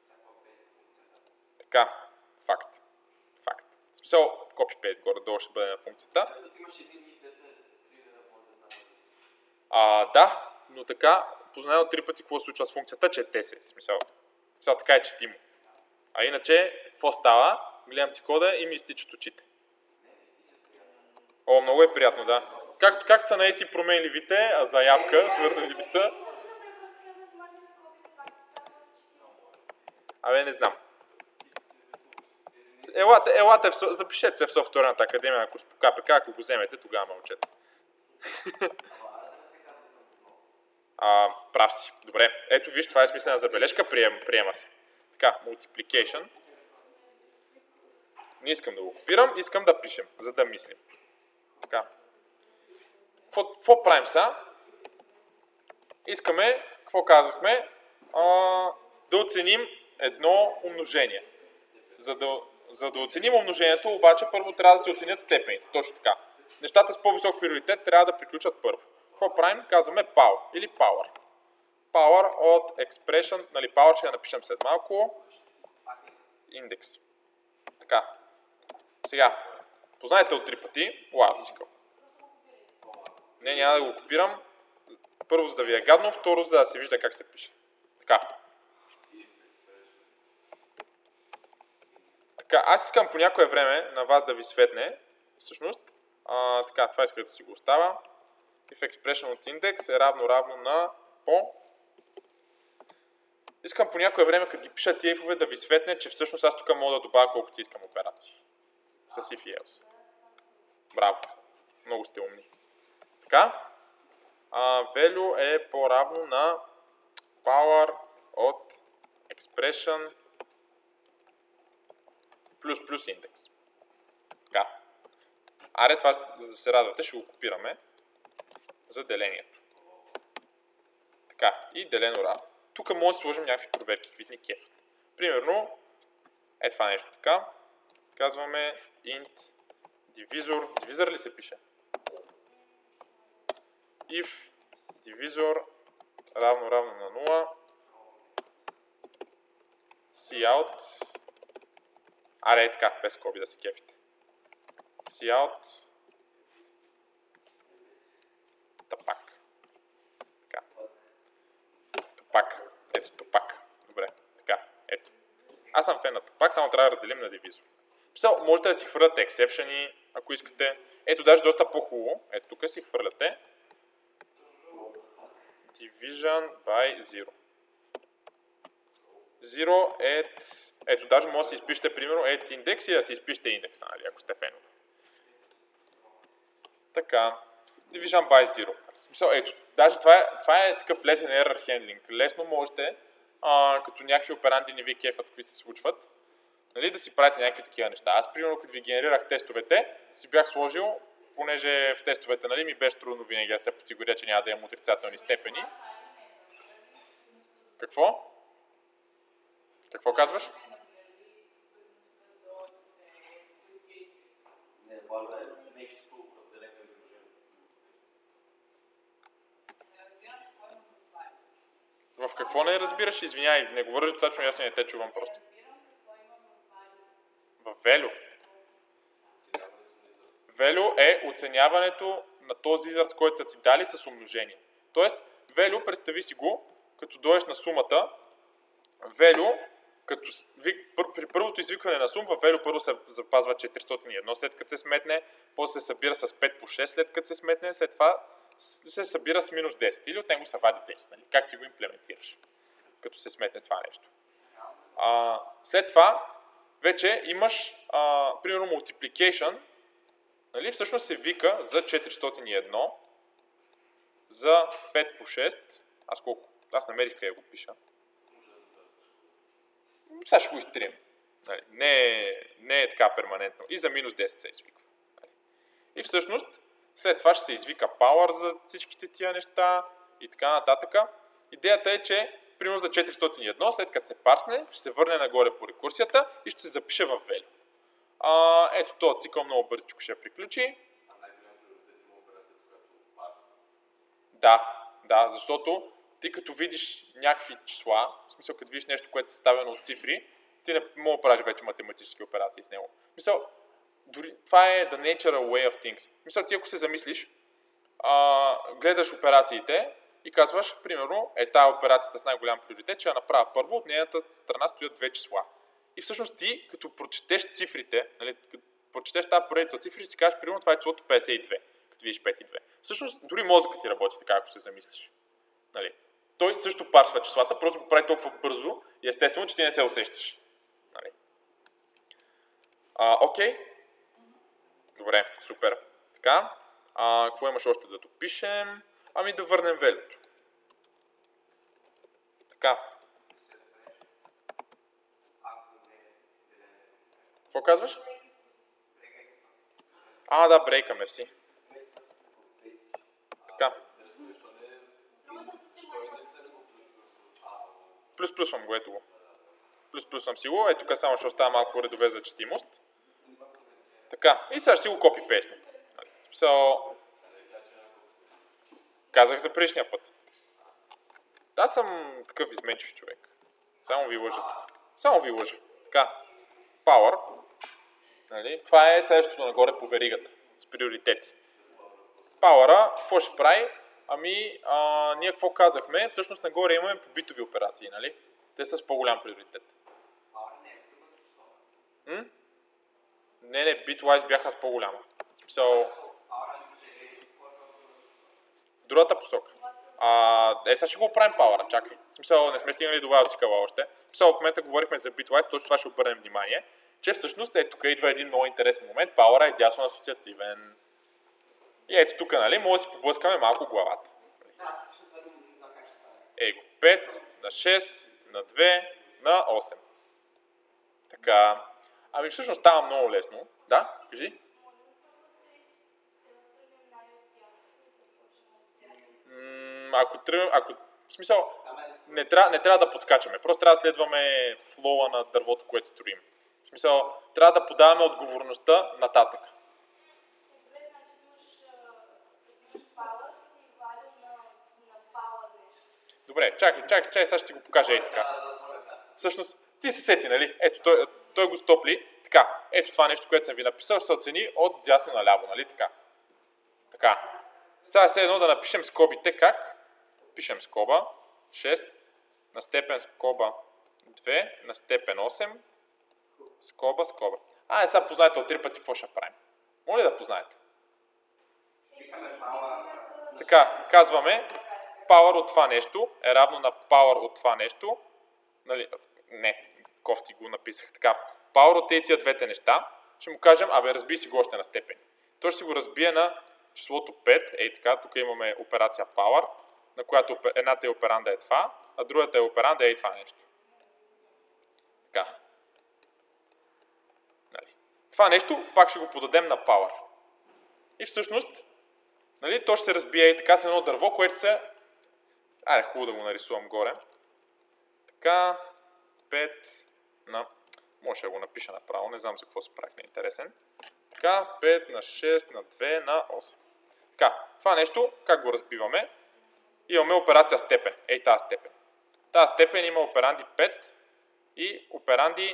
Така. Факт. В смисъл, copy-paste горе-долу ще бъде на функцията. Да, но така познавам 3 пъти какво се случва с функцията, чете се. В смисъл така е четимо. А иначе, какво става? Гледам ти кода и ми изтичат очите. Много е приятно, да. Както са на си променливите, заявка, свързани ли са? Не знам. Елате, запишете се в софтуерната академия на курс по КПК, ако го вземете, тогава мълчете. Прав си. Добре. Ето виж, това е смислена забележка, приема се. Така, multiplication. Не искам да го копирам, искам да пишем, за да мислим. Така. Какво правим сега? Искаме, какво казахме? Да оценим едно умножение. За да оценим умножението, обаче първо трябва да се оценят степените. Точно така. Нещата с по-висок приоритет трябва да приключат първо. Какво правим? Казваме power или power. Power от expression, нали, power ще я напишем след малко. Индекс. Така. Сега, познайте от 3 пъти, wild цикъл. Не, няма да го копирам. Първо, за да ви е гадно, второ, за да се вижда как се пише. Така. Така, аз искам по някое време на вас да ви светне, всъщност. Така, това исках да си го оставя. If expression от индекс е равно на по. Искам по някое време, като ги пиша тия ифове, да ви светне, че всъщност аз тук мога да добавя колкото си искам операции. С if и else. Браво. Много сте умни. Така. Value е по-равно на power от expression плюс индекс. Така. Това, за да се радвате, ще го копираме за делението. Така, и делено равно. Тук може да сложим някакви проверки, каквито ни кефят. Примерно, е това нещо така. Казваме int divisor. Divisor ли се пише? If divisor равно на 0, cout, аре е така, без скоби да се кефите. Cout тапак. Така. Топак. Ето топак. Добре. Така. Ето. Аз съм фен на топак, само трябва да разделим на дивизор. Писал, можете да си хвърляте ексепшени, ако искате. Ето даже доста по-хубаво. Ето тук си хвърляте division by 0. 0 е... Ето даже може да си изпишете примерно at индекс и да си изпишете индекса, нали, ако сте фенове. Така. Division by 0. В смисъл, ето, даже това е такъв лесен error handling. Лесно можете, като някакви операнди не ви кефат какви се случват, нали, да си правите някакви такива неща. Аз, примерно, като ви генерирах тестовете, си бях сложил, понеже в тестовете, нали, ми беше трудно винаги да се подсигуря, че няма да имам отрицателни степени. Какво? Какво казваш? Не, валва е нещото разделено и приложено. В какво не разбираш? Извинявай, не говориш достатъчно ясно, не те чувам просто. В value. Value е оценяването на този израз, който са ти дали с умножение. Тоест, value, представи си го, като дойдеш на сумата, value, като при първото извикване на сум, в value първо се запазва 401, след като се сметне, после се събира с 5 по 6, след като се сметне, след това се събира с минус 10 или от него се вади 10, нали? Как си го имплементираш, като се сметне това нещо. След това вече имаш, примерно, multiplication, нали? Всъщност се вика за 401, за 5 по 6, аз намерих къде го пиша. Сега ще го изтрим. Нали? Не е така перманентно. И за минус 10 се извиква. И всъщност, след това ще се извика power за всичките тия неща и така нататък. Идеята е, че примерно за 401, след като се парсне, ще се върне нагоре по рекурсията и ще се запише в value. Ето този цикъл много бързичко ще приключи. Най-голям приоритет има операцията, която парса. Да, защото ти като видиш някакви числа, в смисъл като видиш нещо, което е съставено от цифри, ти не мога да правиш вече математически операции с него. Мисъл, дори, това е the natural way of things. Мисъл, ти ако се замислиш, гледаш операциите и казваш, примерно, тази операцията с най-голям приоритет, че я направя първо, от нейната страна стоят две числа. И всъщност ти, като прочетеш цифрите, нали, като прочетеш тази поредица от цифри, си кажеш, примерно, това е числото 52, като видиш 5 и 2. Всъщност, дори мозъкът ти работи така, ако се замислиш. Нали. Той също парсва числата, просто го прави толкова бързо и естествено, че ти не се усещаш. Нали. Окей. Добре, супер. Така. Какво имаш още да допишем? Ами да върнем велюто. Така. Какво казваш? Да, брейка, мерси. Така. Плюс-плюсвам го, ето го. Плюс-плюсвам си го, тук само ще остава малко редове за четимост. Така, и сега ще си го копи-пейстнем. Смисъл... Казах за предишния път. Аз съм такъв изменчив човек. Само ви лъжа. Така, power. Нали? Това е следващото нагоре по веригата. С приоритети. Power-а, какво ще прави? Ние какво казахме? Всъщност нагоре имаме по битови операции, нали? Те са с по-голям приоритет. Не, bitwise бяха с по-голяма. В смисъл... Другата посока. Сега ще го оправим power-а, чакай. В смисъл, не сме стигнали до wild цикъла още. В смисъл, в момента говорихме за bitwise, точно това ще обърнем внимание, че всъщност тук идва един много интересен момент. Power-а е дясно асоциативен. И ето тук, нали, може да си поблъскаме малко главата. Го 5, на 6, на 2, на 8. Така. Всъщност става много лесно. Да, кажи. Ако В смисъл, не трябва да подскачаме, просто трябва да следваме флоуа на дървото, което строим. В смисъл, трябва да подаваме отговорността нататък. Добре, значи имаш power, си валю на power нещо. Добре, чакай, сега ще ти го покажа ей така. Всъщност, ти се сети, нали? Ето, той го стопли. Така, ето това нещо, което съм ви написал, ще се оцени от дясно наляво, нали така? Така. Сега все едно да напишем скобите как. Пишем скоба 6 на степен скоба 2 на степен 8 скоба. Сега познаете от 3 пъти какво ще правим. Моля да познаете. Така, казваме power от това нещо е равно на power от това нещо. Нали, не, кофти го написах така. Power от тези двете неща. Ще му кажем, разби си го още на степени. Той ще си го разбие на числото 5. Ей така, тук имаме операция power, на която едната е операнда е това, а другата е операнда е това нещо. Така. Нали. Това нещо пак ще го подадем на power. И всъщност, нали, то ще се разбие и така с едно дърво, което се... хубаво да го нарисувам горе. Така, 5 на... Може да го напиша направо, не знам за какво се прави, не е интересен. Така, 5 на 6 на 2 на 8. Така, това нещо, как го разбиваме? Имаме операция степен. Ей тази степен. Тази степен има операнди 5 и операнди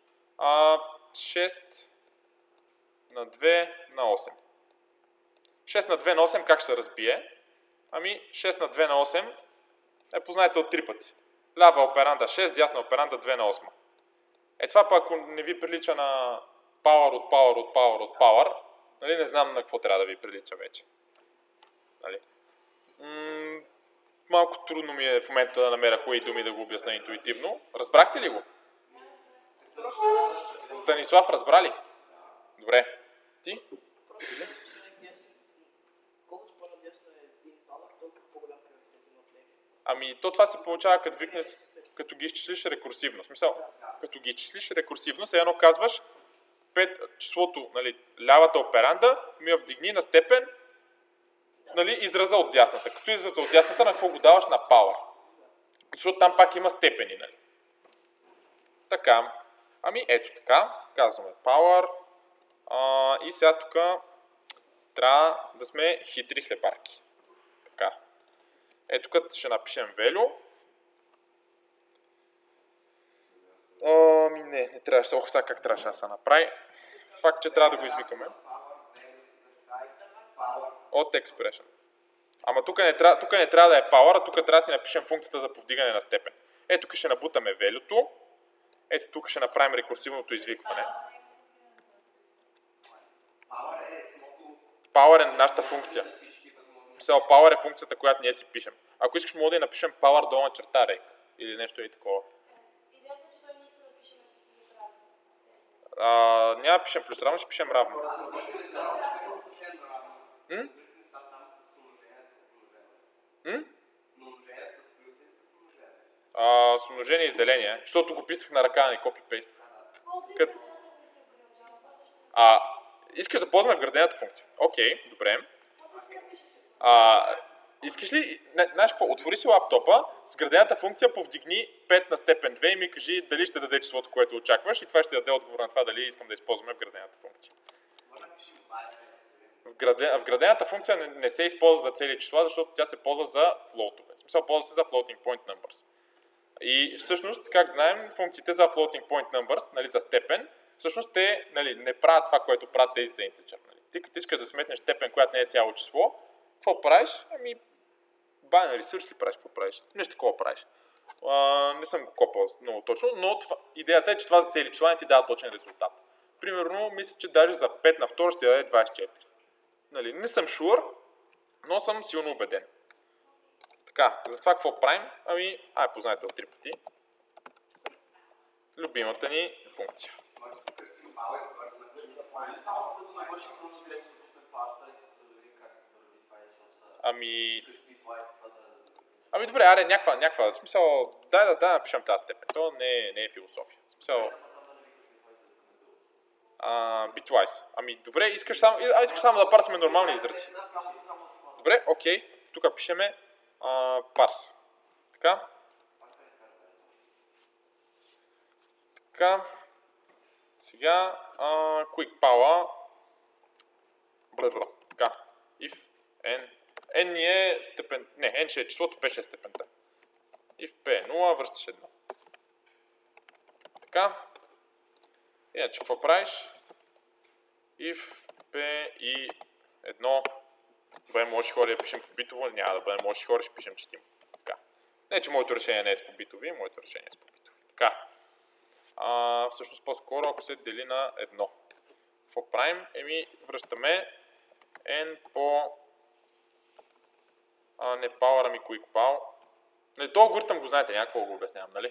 6 на 2 на 8. 6 на 2 на 8 как ще се разбие? 6 на 2 на 8 познаете от 3 пъти. Лява операнда 6, дясна операнда 2 на 8. Това пък ако не ви прилича на power, нали, не знам на какво трябва да ви прилича вече. Нали. Малко трудно ми е в момента да намеря хубави думи да го обясня интуитивно. Разбрахте ли го? Станислав, разбра ли? Добре. Ти? Колкото по-надясно е един power, толкова по-голям приоритет има от него. То това се получава като ги изчислиш рекурсивно. В смисъл, като ги изчислиш рекурсивно, все едно казваш 5 числото, нали, лявата операнда ми я вдигни на степен, нали, израза от дясната. Като израза от дясната, на какво го даваш? На power. Защото там пак има степени, нали. Така. Ето така. Казваме power. И сега тук трябва да сме хитри хлебарки. Така. Ето тук ще напишем value. Не трябваше. Сега как трябваше да се направи. Факт, че трябва да го извикаме. От expression. Тук не трябва да е power, а тук трябва да си напишем функцията за повдигане на степен. Ето тук ще набутаме value-то. Ето тук ще направим рекурсивното извикване. Power е нашата функция. Power е функцията, която ние си пишем. Ако искаш, мога да напишем power долна черта rec или нещо и такова. Идеята е, че той не иска да пише плюс равно. Няма да пишем плюс равно, ще пишем равно. С умножение и изделение, защото го писах на ръка, а не копи-пейст. Искаш да ползваме вградената функция. Окей, добре. Искаш ли, знаеш какво, отвори си лаптопа, с вградената функция повдигни 5 на степен 2 и ми кажи дали ще даде числото, което очакваш и това ще даде отговор на това дали искам да използваме вградената функция. Вградената функция не се използва за цели числа, защото тя се ползва за флоутове. В смисъл, ползва се за floating point numbers. И всъщност, как знаем, функциите за floating point numbers, нали, за степен, всъщност те, нали, не правят това, което правят тези за integer. Нали. Ти като искаш да сметнеш степен, която не е цяло число, какво правиш? Binary search ли правиш? Какво правиш? Нещо такова правиш. Не съм го копал много точно, но идеята е, че това за цели числа не ти дава точен резултат. Примерно, мисля, че даже за 5 на 2 ще даде 24. Нали, не съм sure, но съм силно убеден. Така, за това какво правим? Познайте от 3 пъти. Любимата ни функция. Добре, някаква, в смисъл, дай напишем тази степен. То не е философия. В смисъл, bitwise. Добре, искаш само да парсаме нормални изрази. Добре, окей. Тук пишеме parse. Така. Така. Сега quick power. Така. If n. N ни е степен. Не, n ще е числото, p ще е степента. If p е 0, връщаш 1. Така. Иначе какво правиш? If p и 1. Да бъдем лоши хора да пишем по битово, няма да бъдем лоши хора, ще пишем четимо. Така. Не, че моето решение не е с по битови, моето решение е с по битови. Така. Всъщност по-скоро, ако се дели на 1. Какво правим? Връщаме n по не power, ами quick power. Нали, този алгоритъм го знаете, някакво го обяснявам, нали?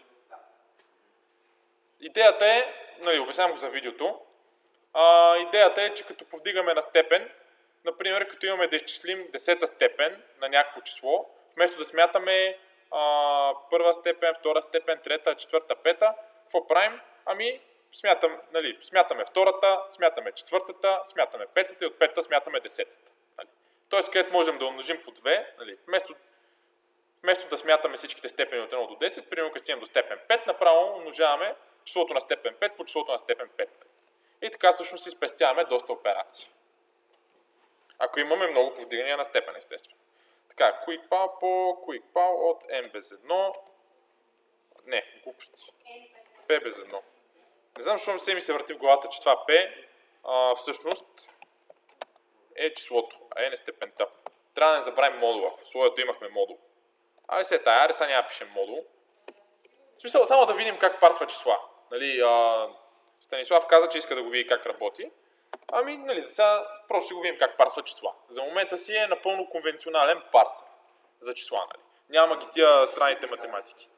Идеята е, нали, обяснявам го за видеото. Идеята е, че като повдигаме на степен, например, като имаме да изчислим 10-та степен на някакво число, вместо да смятаме първа степен, втора степен, трета, четвърта, пета, какво правим? Смятаме втората, смятаме четвъртата, смятаме петата и от петата смятаме десетата. Нали? Тоест, където можем да умножим по 2, нали? Вместо да смятаме всичките степени от 1 до 10, примерно като стигнем до степен 5, направо умножаваме числото на степен 5 по числото на степен 5. И така всъщност си спестяваме доста операции. Ако имаме много повдигания на степен, естествено. Така, quick power по quick power от n без 1. Не, глупости. P без 1. Не знам, защо се ми се върти в главата, че това P всъщност е числото, а n е степента. Трябва да не забравим модула. В условието имахме модул. Сега няма да пишем модул. В смисъл, само да видим как парсва числа. Нали, Станислав каза, че иска да го види как работи. Нали, за сега просто ще го видим как парсва числа. За момента си е напълно конвенционален парсър за числа. Нали. Няма ги тия странните математики.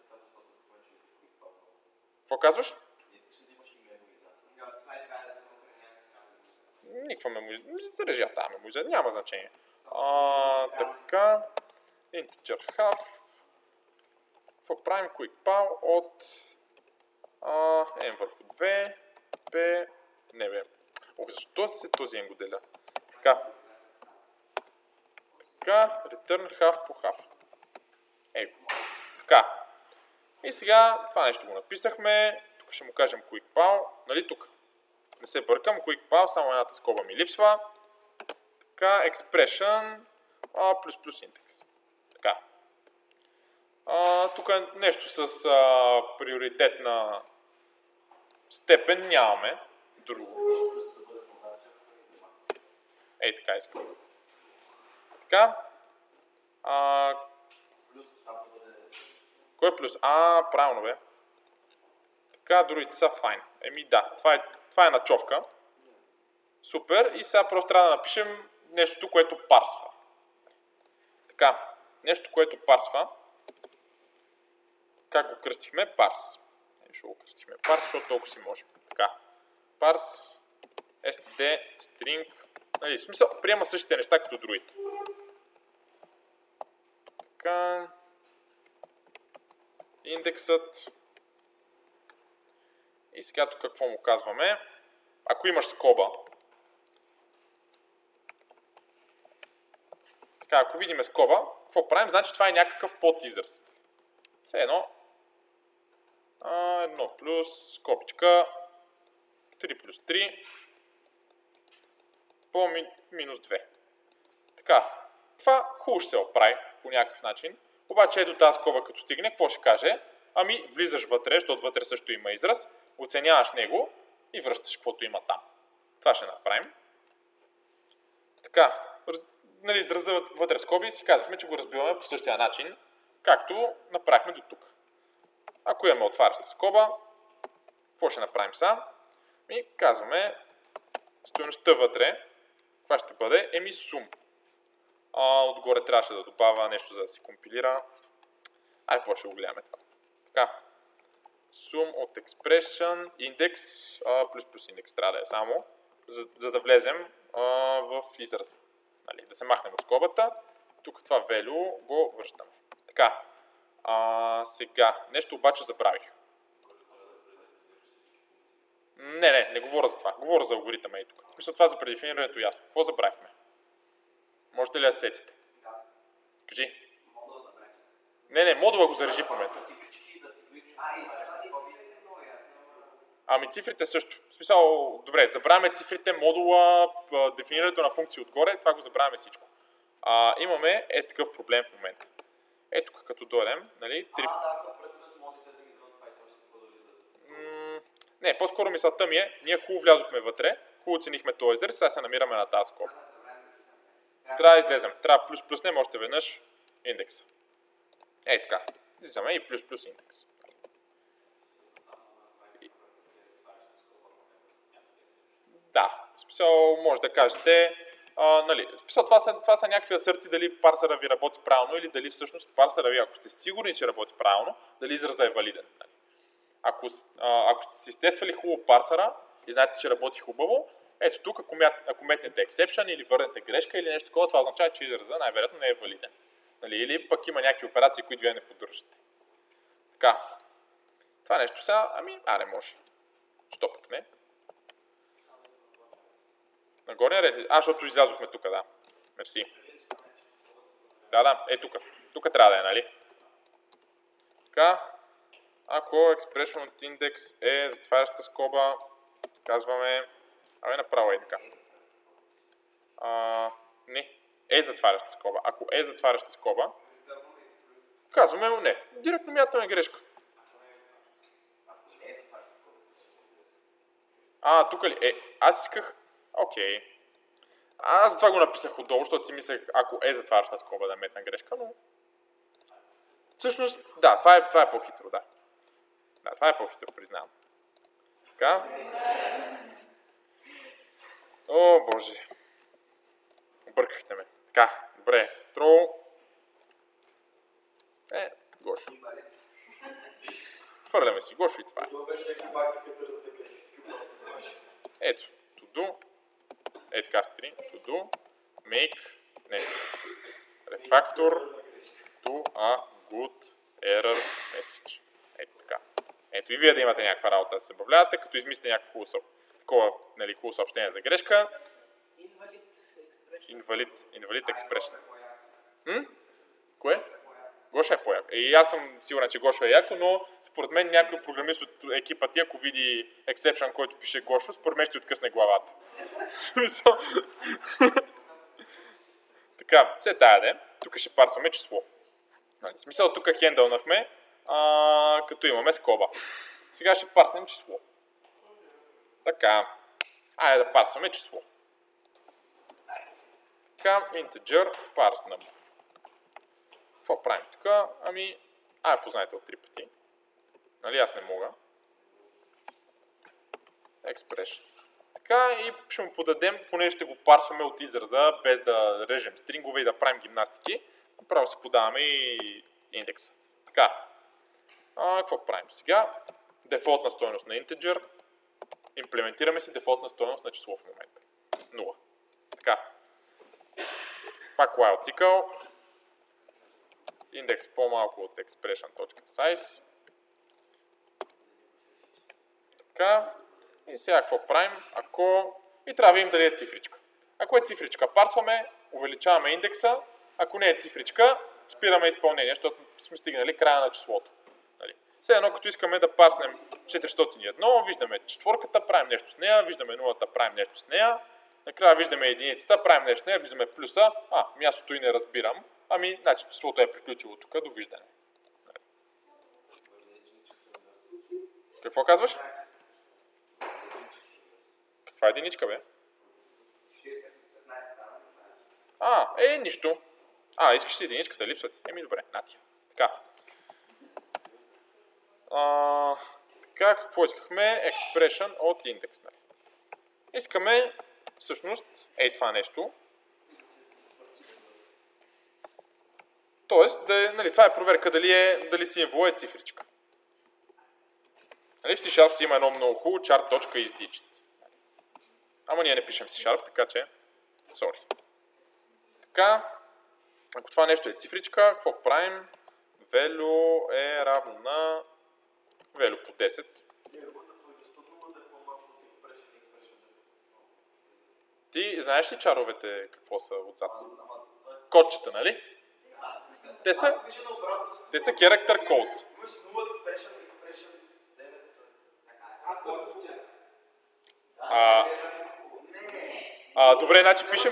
Какво казваш? Никаква меморизация. Зарежа тази меморизация. Няма значение. Така. Integer half. Какво правим? Quick power от n върху 2. P. Не бе. Защо се този n го деля? Така. Така. Return half по half. Така. И сега това нещо го написахме. Тук ще му кажем quick power. Нали тук? Не се бъркам. Quick power, само едната скоба ми липсва. Така. Expression плюс индекс. Така. Тук нещо с приоритет на степен нямаме. Друго. Така искам. Така. Кой е плюс? Правилно бе. Така, другите са fine. Да, това е начовка. Супер. И сега просто трябва да напишем нещо, което парсва. Така, нещо, което парсва. Как го кръстихме? Парс. Ще го кръстихме парс, защото толкова си можем. Така. Парс, std, string. Нали, в смисъл, приема същите неща като другите. Така. Индексът. И сега тук какво му казваме? Ако имаш скоба. Така, ако видим скоба, какво правим? Значи това е някакъв подизраз. Все едно. 1 плюс скобичка 3 плюс 3 по минус 2. Така, това хубаво ще се оправи по някакъв начин. Обаче ето тази скоба като стигне, какво ще каже? Влизаш вътре, защото вътре също има израз, оценяваш него и връщаш каквото има там. Това ще направим. Така, нали, израза вътре в скоби и си казахме, че го разбиваме по същия начин, както направихме до тук. Ако имаме отваряща скоба, какво ще направим сега? Казваме стойността вътре. Каква ще бъде? Sum. Отгоре трябваше да добавя нещо, за да се компилира. Какво ще го гледаме това? Така. Sum от expression index плюс индекс трябва да е само, за да влезем в израза. Нали, да се махнем от скобата. Тук това value го връщаме. Така. Сега, нещо обаче забравих. Не говоря за това. Говоря за алгоритъма и тук. В смисъл това за предефинирането ясно. Какво забравихме? Можете ли да сетите? Да. Кажи. Модул забравих. Не, модула го зарежи в момента. Ами цифрите също. В смисъл, добре, забравяме цифрите, модула, дефинирането на функции отгоре, това го забравяме всичко. Имаме такъв проблем в момента. Ето като дойдем, нали, Не, по-скоро мисълта ми е, ние хубаво влязохме вътре, хубаво оценихме този езер, сега се намираме на тази скоба. Трябва да излезем, трябва плюс-плюснем още веднъж индекса. Така, излизаме и плюс-плюс индекс. Да, в смисъл може да кажете, нали, в смисъл това са някакви асърти дали парсера ви работи правилно или дали всъщност парсера ви, ако сте сигурни, че работи правилно, дали израза е валиден. Нали. Ако сте си изтествали хубаво парсера и знаете, че работи хубаво, ето тук, ако метнете exception или върнете грешка или нещо такова, това означава, че израза най-вероятно не е валиден. Нали, или пък има някакви операции, които вие не поддържате. Така. Това нещо сега, не може. Що пък не? Нагорния ред. Защото излязохме тук, да. Мерси. Да, тук. Тук трябва да е, нали? Така. Ако expression от индекс е затваряща скоба, казваме... направо е така. Не. Е затваряща скоба. Ако е затваряща скоба, казваме не. Директно мятаме грешка. Тук ли? Аз исках... Окей. Аз затова го написах отдолу, защото си мислех, ако е затваряща скоба да метна грешка, но... Всъщност, да, това е по-хитро, да. Да, това е по-хитро, признавам. Така. О, боже. Объркахте ме. Така, добре. Трол. Гошо. Хвърляме си Гошо и това е. Ето, to do. Така стри. To do. Make. Не. Refactor to a good error message. Ето така. Ето и вие да имате някаква работа да се забавлявате, като измислите някакво хубаво съобщение за грешка. Invalid expression. Кое? Гошо е по-яко. И аз съм сигурен, че Гошо е яко, но според мен някой програмист от екипа ти, ако види exception, който пише Гошо, според мен ще откъсне главата. Така, все тая ден. Тук ще парсваме число. В смисъл, тук хендълнахме, като имаме скоба. Сега ще парснем число. Така. Айде да парсваме число. Така, integer, parse number. Какво правим тук? Познайте от 3 пъти. Нали, аз не мога. Expression. Така, и ще му подадем, понеже ще го парсваме от израза, без да режем стрингове и да правим гимнастики. Направо си подаваме и индекса. Така. Какво правим сега? Дефолтна стойност на integer. Имплементираме си дефолтна стойност на число в момента. 0. Така. Пак while цикъл. Индекс по-малко от expression.size. Така. И сега какво правим? И трябва да видим дали е цифричка. Ако е цифричка, парсваме, увеличаваме индекса. Ако не е цифричка, спираме изпълнение, защото сме стигнали края на числото. Нали? Все едно, като искаме да парснем 401, виждаме четворката, правим нещо с нея, виждаме нулата, правим нещо с нея. Накрая виждаме единицата, правим нещо с нея, виждаме плюса. Мястото и не разбирам. Значи числото е приключило тук, довиждане. Какво казваш? Каква единичка, бе? Нищо. Искаш си единичката, липсва ти. Добре, нати. Така. Така, какво искахме? Expression от индекс. Искаме, всъщност, това нещо. Тоест, това е проверка дали символ е цифричка. В C# си има едно много хубаво chart.isDigit. Ама ние не пишем C#, така че, sorry. Така, ако това нещо е цифричка, какво правим? Value е равно на value по 10. Ти знаеш ли чаровете какво са отзад? Кодчета, нали? Те са character codes. Имаш 0 expression 9. Добре, значи пишем.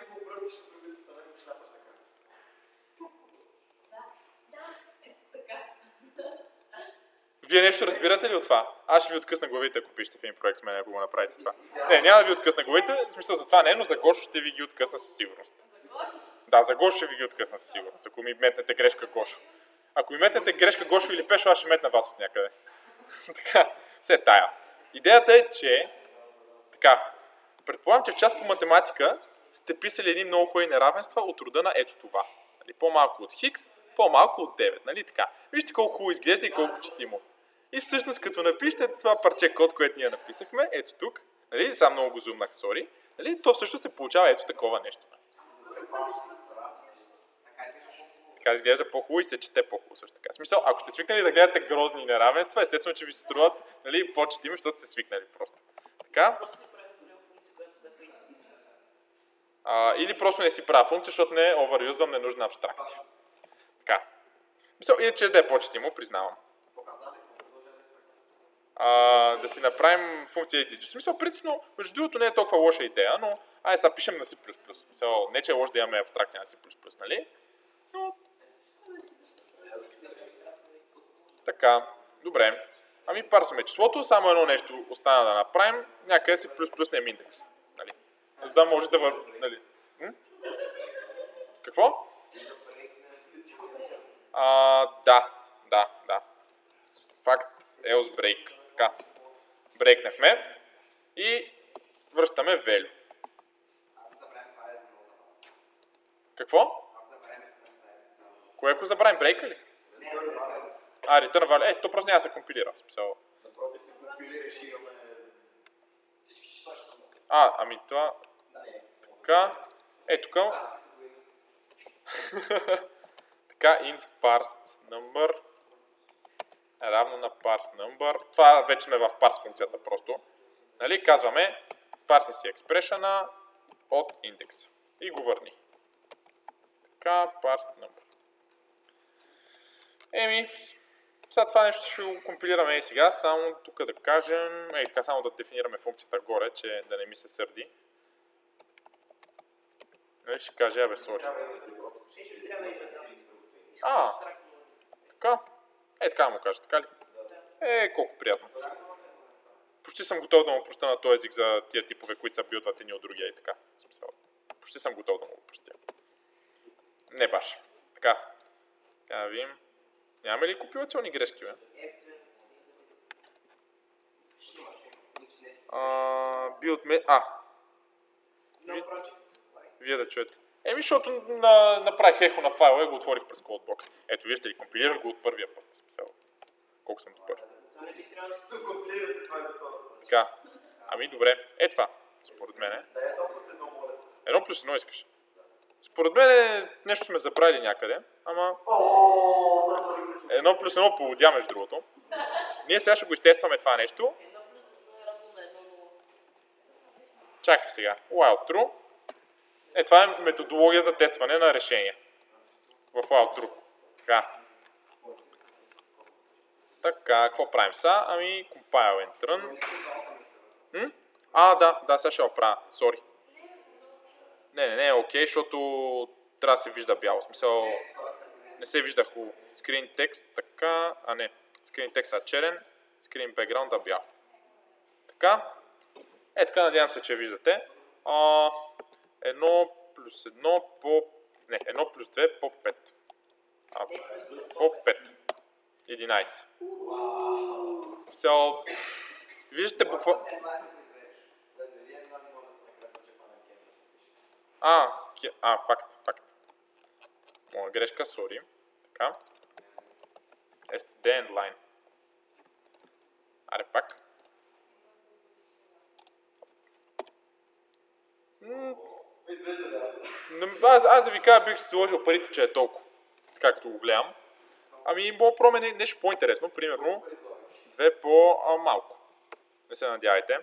Вие нещо разбирате ли от това? Аз ще ви откъсна главите, ако пишете в един проект с мен, ако го направите това. Не, няма да ви откъсна главите, в смисъл за това не, но за Гошо ще ви ги откъсна със сигурност. Да, за Гошо ще ви ги откъсна със сигурност, ако ми метнете грешка Гошо. Ако ми метнете грешка Гошо или Пешо, аз ще метна вас от някъде. Така, все тая. Идеята е, че така, предполагам, че в част по математика сте писали едни много хубави неравенства от рода на ето това. Нали, по-малко от Хикс, по-малко от 9. Нали, така. Вижте колко хубаво изглежда и колко четимо. И всъщност, като напишете това парче код, което ние написахме, ето тук, нали, сега много го зумнах, сори, нали, то всъщност се получава ето такова нещо. Така изглежда по-хубаво и се чете по-хубаво също така. В смисъл, ако сте свикнали да гледате грозни неравенства, естествено, че ви се струват, нали, по-четими, защото сте свикнали просто. Така. Или просто не си правя функция, защото не оверюзвам ненужна абстракция. Така. Мисъл, иначе да е по-четимо, признавам. Да си направим функция SDG. В смисъл, принципно, между другото не е толкова лоша идея, но айде сега пишем на C++. Мисъл, не че е лошо да имаме абстракция на C++, нали? Но... Така, добре. Ами парсваме числото, само едно нещо остана да направим, някъде си плюс-плюснем индекс. Нали? За да може да нали? Какво? Да. Факт, else break. Така. Брейкнахме и връщаме value. Какво? Кое ако забравим? Брейка ли? Return value. То просто няма да се компилира. Напротив, се компилираш и имаме всички числа ще са много. Ами това... Така. Тук. Така, int parsed number равно на parse number. Това вече сме в parse функцията просто. Нали, казваме parse си expression от индекса. И го върни. Така, parsed number. Сега това нещо ще го компилираме и сега, само тук да кажем, така само да дефинираме функцията горе, че да не ми се сърди. Ще каже, сори. Така. Така му кажа, така ли? Колко приятно. Почти съм готов да му простя на този език за тия типове, които са билдват едни от другия и така. Почти съм готов да му простя. Не баш. Така. Да видим. Нямаме ли компилационни грешки, бе? Вие да чуете. Защото направих ехо на файла и го отворих през CodeBox. Ето, вижте ли, компилирах го от първия път. Колко съм добър. Така. Ами добре. Това. Според мен. 1+1 искаш. Според мен нещо сме забравили някъде, ама... 1+1 поводя, между другото. Ние сега ще го изтестваме това нещо. Чакай сега. While true. Това е методология за тестване на решение. В while true. Така, какво правим сега? Ами, compile and run. Да, сега ще го правя. Сори. Не, окей, защото трябва да се вижда бяло. В смисъл, не се вижда хубаво. Screen text, така, не. Screen text черен, screen background бял. Така. Така, надявам се, че виждате. 1+1 по... Не, 1+2 по 5. По 5. 11. Все... Виждате буква... Факт. Моя грешка, сори. Така. STD end line. Аре пак. Аз да ви кажа, бих си сложил парите, че е толкова. Така като го гледам. Ами мога промене нещо по-интересно. Примерно 2 по-малко. Не се надявайте.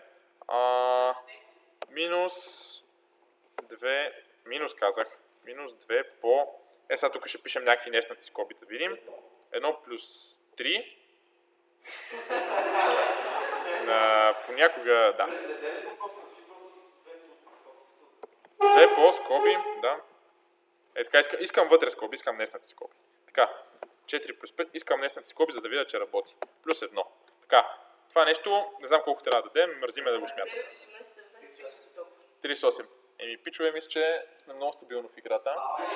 Минус 2 по Сега тук ще пишем някакви неснати скоби да видим. 1 плюс 3. Понякога, да. 2 по скоби, да. Така, искам вътре скоби, искам неснати скоби. Така, 4 плюс 5, искам неснати скоби, за да видя, че работи. Плюс 1. Така, това нещо, не знам колко трябва да дадем, мързиме да го смятам. 38. Еми, пичове, мисля, че сме много стабилно в играта.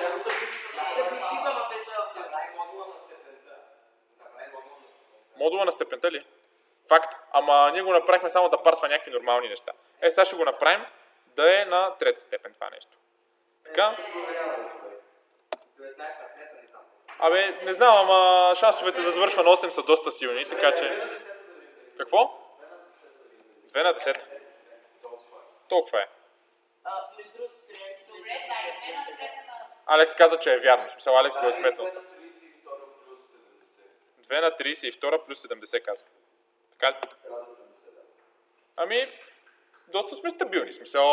Модула на степента ли? Факт. Ама ние го направихме само да парсва някакви нормални неща. Сега ще го направим да е на трета степен това нещо. Така. Абе, не знам, ама шансовете да завършва на 8 са доста силни, така че... Какво? 2 на 10. Толкова е. Между другото, 13 Добре, да, и на трета на... Алекс каза, че е вярно. В смисъл, Алекс го е сметнал. 2 на 32 плюс 70 каза. Така ли? Ами, доста сме стабилни. В смисъл...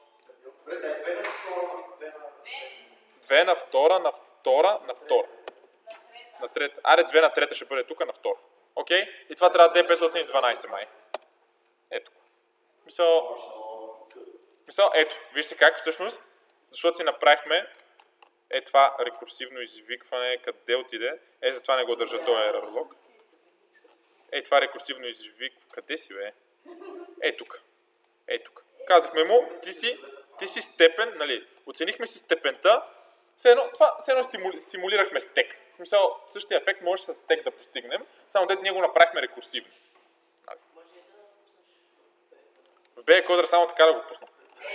2 на втора, на втора, на втора. На трета. Аре, 2 на трета ще бъде тук, на втора. Окей? И това трябва да е 512 май. Ето. Мисъл, ето. Вижте как всъщност, защото си направихме това рекурсивно извикване, къде отиде. Затова не го държа този error log. Това рекурсивно извикване, къде си бе? Тук. Тук. Казахме му, ти си степен, нали, оценихме си степента, все едно симулирахме стек. В смисъл, същия ефект може с стек да постигнем, само дето ние го направихме рекурсивно. В BE кодър само така да го пусна.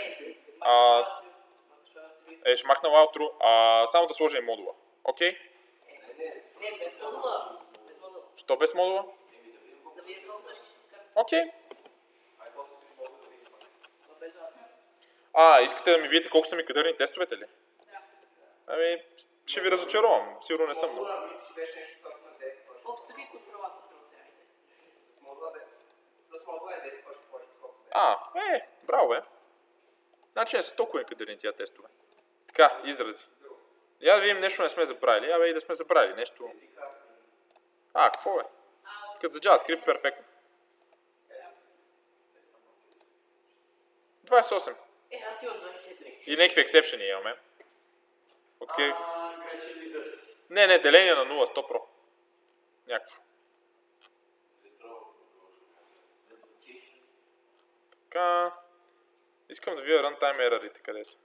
Ще махна outro, само да сложа и модула. Окей? Не, без модула. Що без модула? Да видя колко точки ще скарам. Окей. Без Искате да ми видите колко са ми кадърни тестовете ли? Ами, ще ви разочаровам. Сигурно не съм много. Цъкай контрола, Ctrl-C, айде. С модула е 10 пъти повече. Браво бе. Значи не са толкова некадърни тия тестове. Така, изрази. Я да видим нещо не сме забравили. И да сме забравили нещо. Какво е? Като за JavaScript перфектно. 28. Аз имам 24. И някакви ексепшени имаме. Не, деление на 0, 100 про. Някакво. Така. Искам да видя runtime error-ите къде са.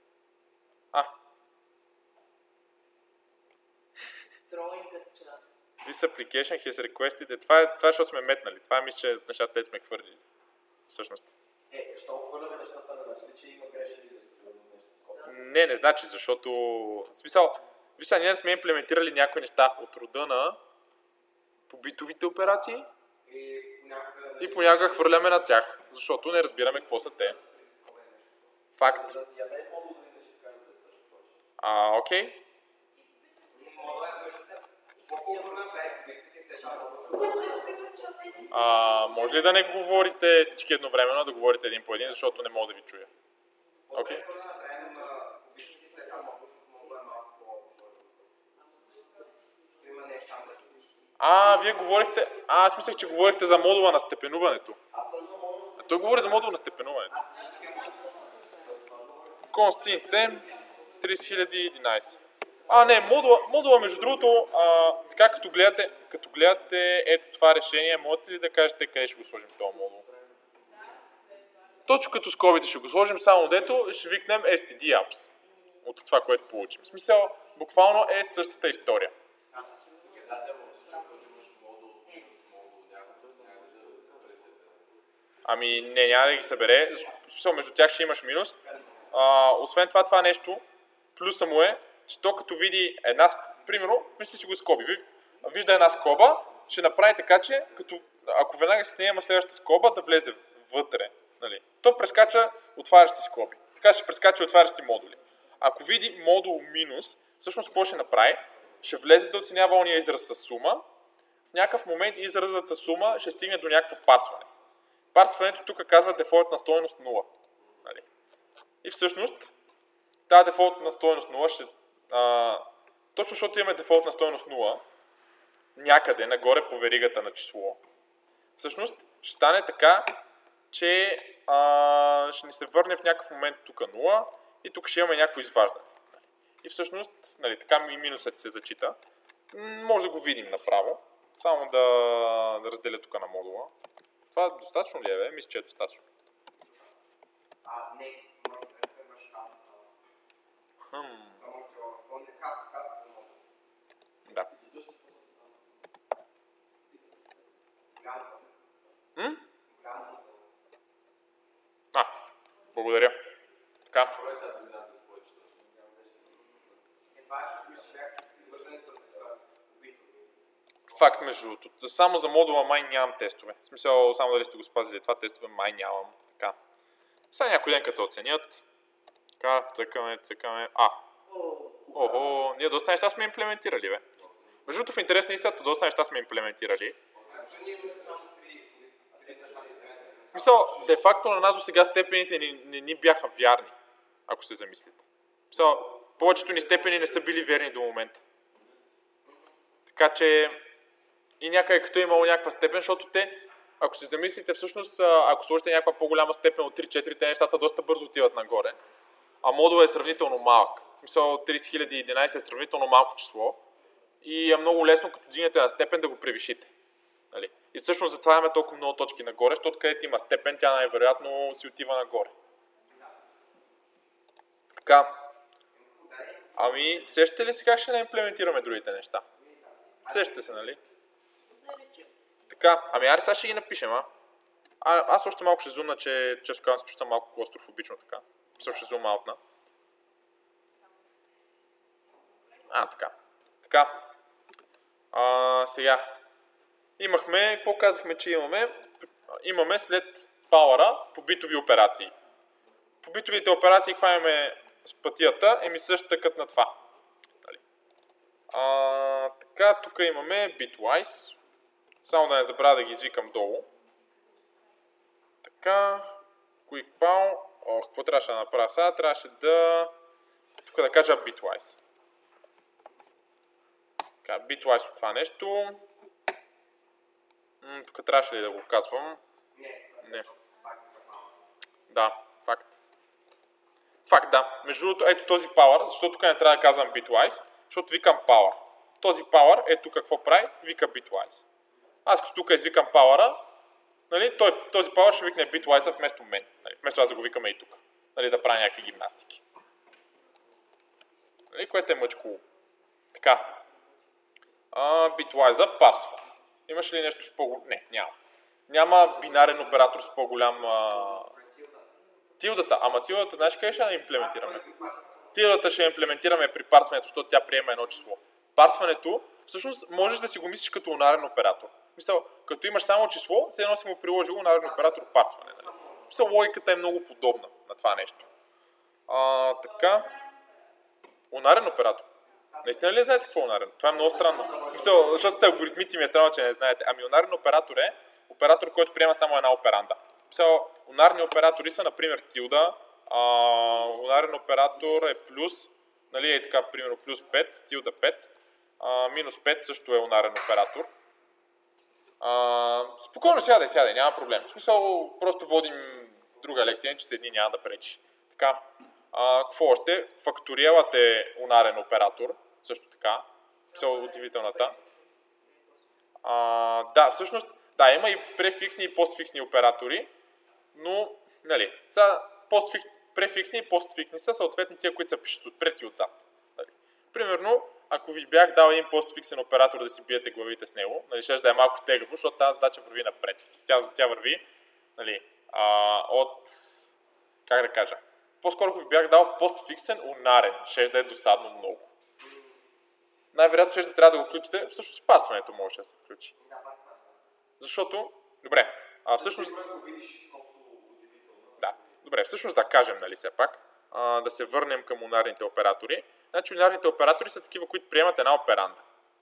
This application has requested. Това е защото сме метнали. Това мисля, че нещата те сме хвърлили. Всъщност. Що хвърляме нещата на начин, че има грешен израз? Не значи, защото... В смисъл, виж, ние сме имплементирали някои неща от рода на по битовите операции и понякога хвърляме на тях, защото не разбираме какво са те. Факт. Окей. Може ли да не говорите всички едновременно, да говорите един по един, защото не мога да ви чуя? Окей. Вие говорихте... Аз мислех, че говорихте за модула на степенуването. Той говори за модула на степенуването. Constint 30011. Не, модула между другото, така като гледате ето това решение, можете ли да кажете къде ще го сложим този модул? Точно като скобите ще го сложим, само дето ще викнем std-apps от това, което получим. В смисъл, буквално е същата история. Не, няма да ги събере. В смисъл, между тях ще имаш минус. Освен това нещо, плюса му е, че то като види една, примерно, мисли си го скоби, вижда една скоба, ще направи така, че ако веднага с нея има следващата скоба, да влезе вътре. Нали? То прескача отварящи скоби. Така ще прескача отварящи модули. Ако види модул минус, всъщност какво ще направи? Ще влезе да оценява ония израз с сума. В някакъв момент изразът с сума ще стигне до някакво парсване. Парсването тук казва дефолтна стойност 0. Нали? И всъщност тази дефолтна стойност 0 точно защото имаме дефолтна стойност 0, някъде нагоре по веригата на число, всъщност ще стане така, че ще ни се върне в някакъв момент тук 0 и тук ще имаме някакво изваждане. И всъщност, нали, така и минусът се зачита. Може да го видим направо. Само да разделя тук на модула. Това достатъчно ли е, бе? Мисля, че е достатъчно. Не, може да разкриваш капата. Да може да капата. Да. Благодаря. Така. Факт между другото. Само за модула май нямам тестове. В смисъл, само дали сте го спазили това тестове, май нямам. Така. Сега някой ден като се оценят. Така, цъкаме. Охо, ние доста неща сме имплементирали, бе. Между другото в интерес на истината, доста неща сме имплементирали. Мисъл, де-факто на нас до сега степените не ни бяха вярни, ако се замислите. Мисъл, повечето ни степени не са били верни до момента. Така че и някъде като е имало някаква степен, защото те, ако се замислите, всъщност, ако сложите някаква по-голяма степен от 3-4, те нещата доста бързо отиват нагоре. А модул е сравнително малък. Мисъл, 30011 е сравнително малко число и е много лесно, като дигнете на степен, да го превишите. Нали? И всъщност затова имаме толкова много точки нагоре, защото където има степен, тя най-вероятно си отива нагоре. Така. Ами, сещате ли си как ще не имплементираме другите неща? Сещате се, нали? Така, ами аре сега ще ги напишем, аз още малко ще зумна, че често казвам се чувствам малко клаустрофобично така. Също ще зум аутна. Така. Така. Сега. Имахме, какво казахме, че имаме? Имаме след power по битови операции. По битовите операции, каква имаме с пътията? Същата като на това. Така, тук имаме bitwise. Само да не забравя да ги извикам долу. Така, quick pow. Какво трябваше да направя сега? Трябваше да... Тук да кажа bitwise. Така, bitwise от това нещо. Тук трябваше ли да го казвам? Не. Да, факт. Факт, да. Между другото, ето този power, защото тук не трябва да казвам bitwise, защото викам power. Този power, ето какво прави, вика bitwise. Аз като тук извикам power, нали, този power ще викне bitwise вместо мен. Нали, вместо аз да го викаме и тук. Нали, да правя някакви гимнастики. Нали, което е мъчко. Така. Bitwise парсва. Имаш ли нещо с по-голям? Не, няма. Няма бинарен оператор с по-голям... Тилдата. Ама тилдата, знаеш къде ще я имплементираме? Тилдата ще я имплементираме при парсването, защото тя приема едно число. Парсването, всъщност, можеш да си го мислиш като унарен оператор. Мисъл, като имаш само число, все едно си му приложил унарен оператор парсване. Нали? Мисъл, логиката е много подобна на това нещо. Така. Унарен оператор. Наистина ли знаете какво е унарен? Това е много странно. Мисъл, защото сте алгоритмици, ми е странно, че не знаете. Ами унарен оператор е оператор, който приема само една операнда. Мисъл, унарни оператори са, например, тилда. Унарен оператор е плюс, нали е така, примерно плюс 5, тилда 5. Минус 5 също е унарен оператор. Спокойно сядай, няма проблем. В смисъл, просто водим друга лекция, че с едни няма да пречи. Така, какво още? Факториалът е унарен оператор, също така. Мисъл, удивителната. Да, всъщност, да, има и префиксни и постфиксни оператори, но, нали, префиксни и постфиксни са съответно тия, които се пишат отпред и отзад. Нали. Примерно, ако ви бях дал един постфиксен оператор да си биете главите с него, нали, ще да е малко тегаво, защото тази задача върви напред. Тя върви, нали, от, как да кажа, по-скоро ако ви бях дал постфиксен унарен, ще да е досадно много. Най-вероятно ще трябва да го включите, всъщност парсването може да се включи. Защото, добре, всъщност... Да, добре, всъщност да кажем, нали все пак, да се върнем към унарните оператори. Значи унарните оператори са такива, които приемат една операнда.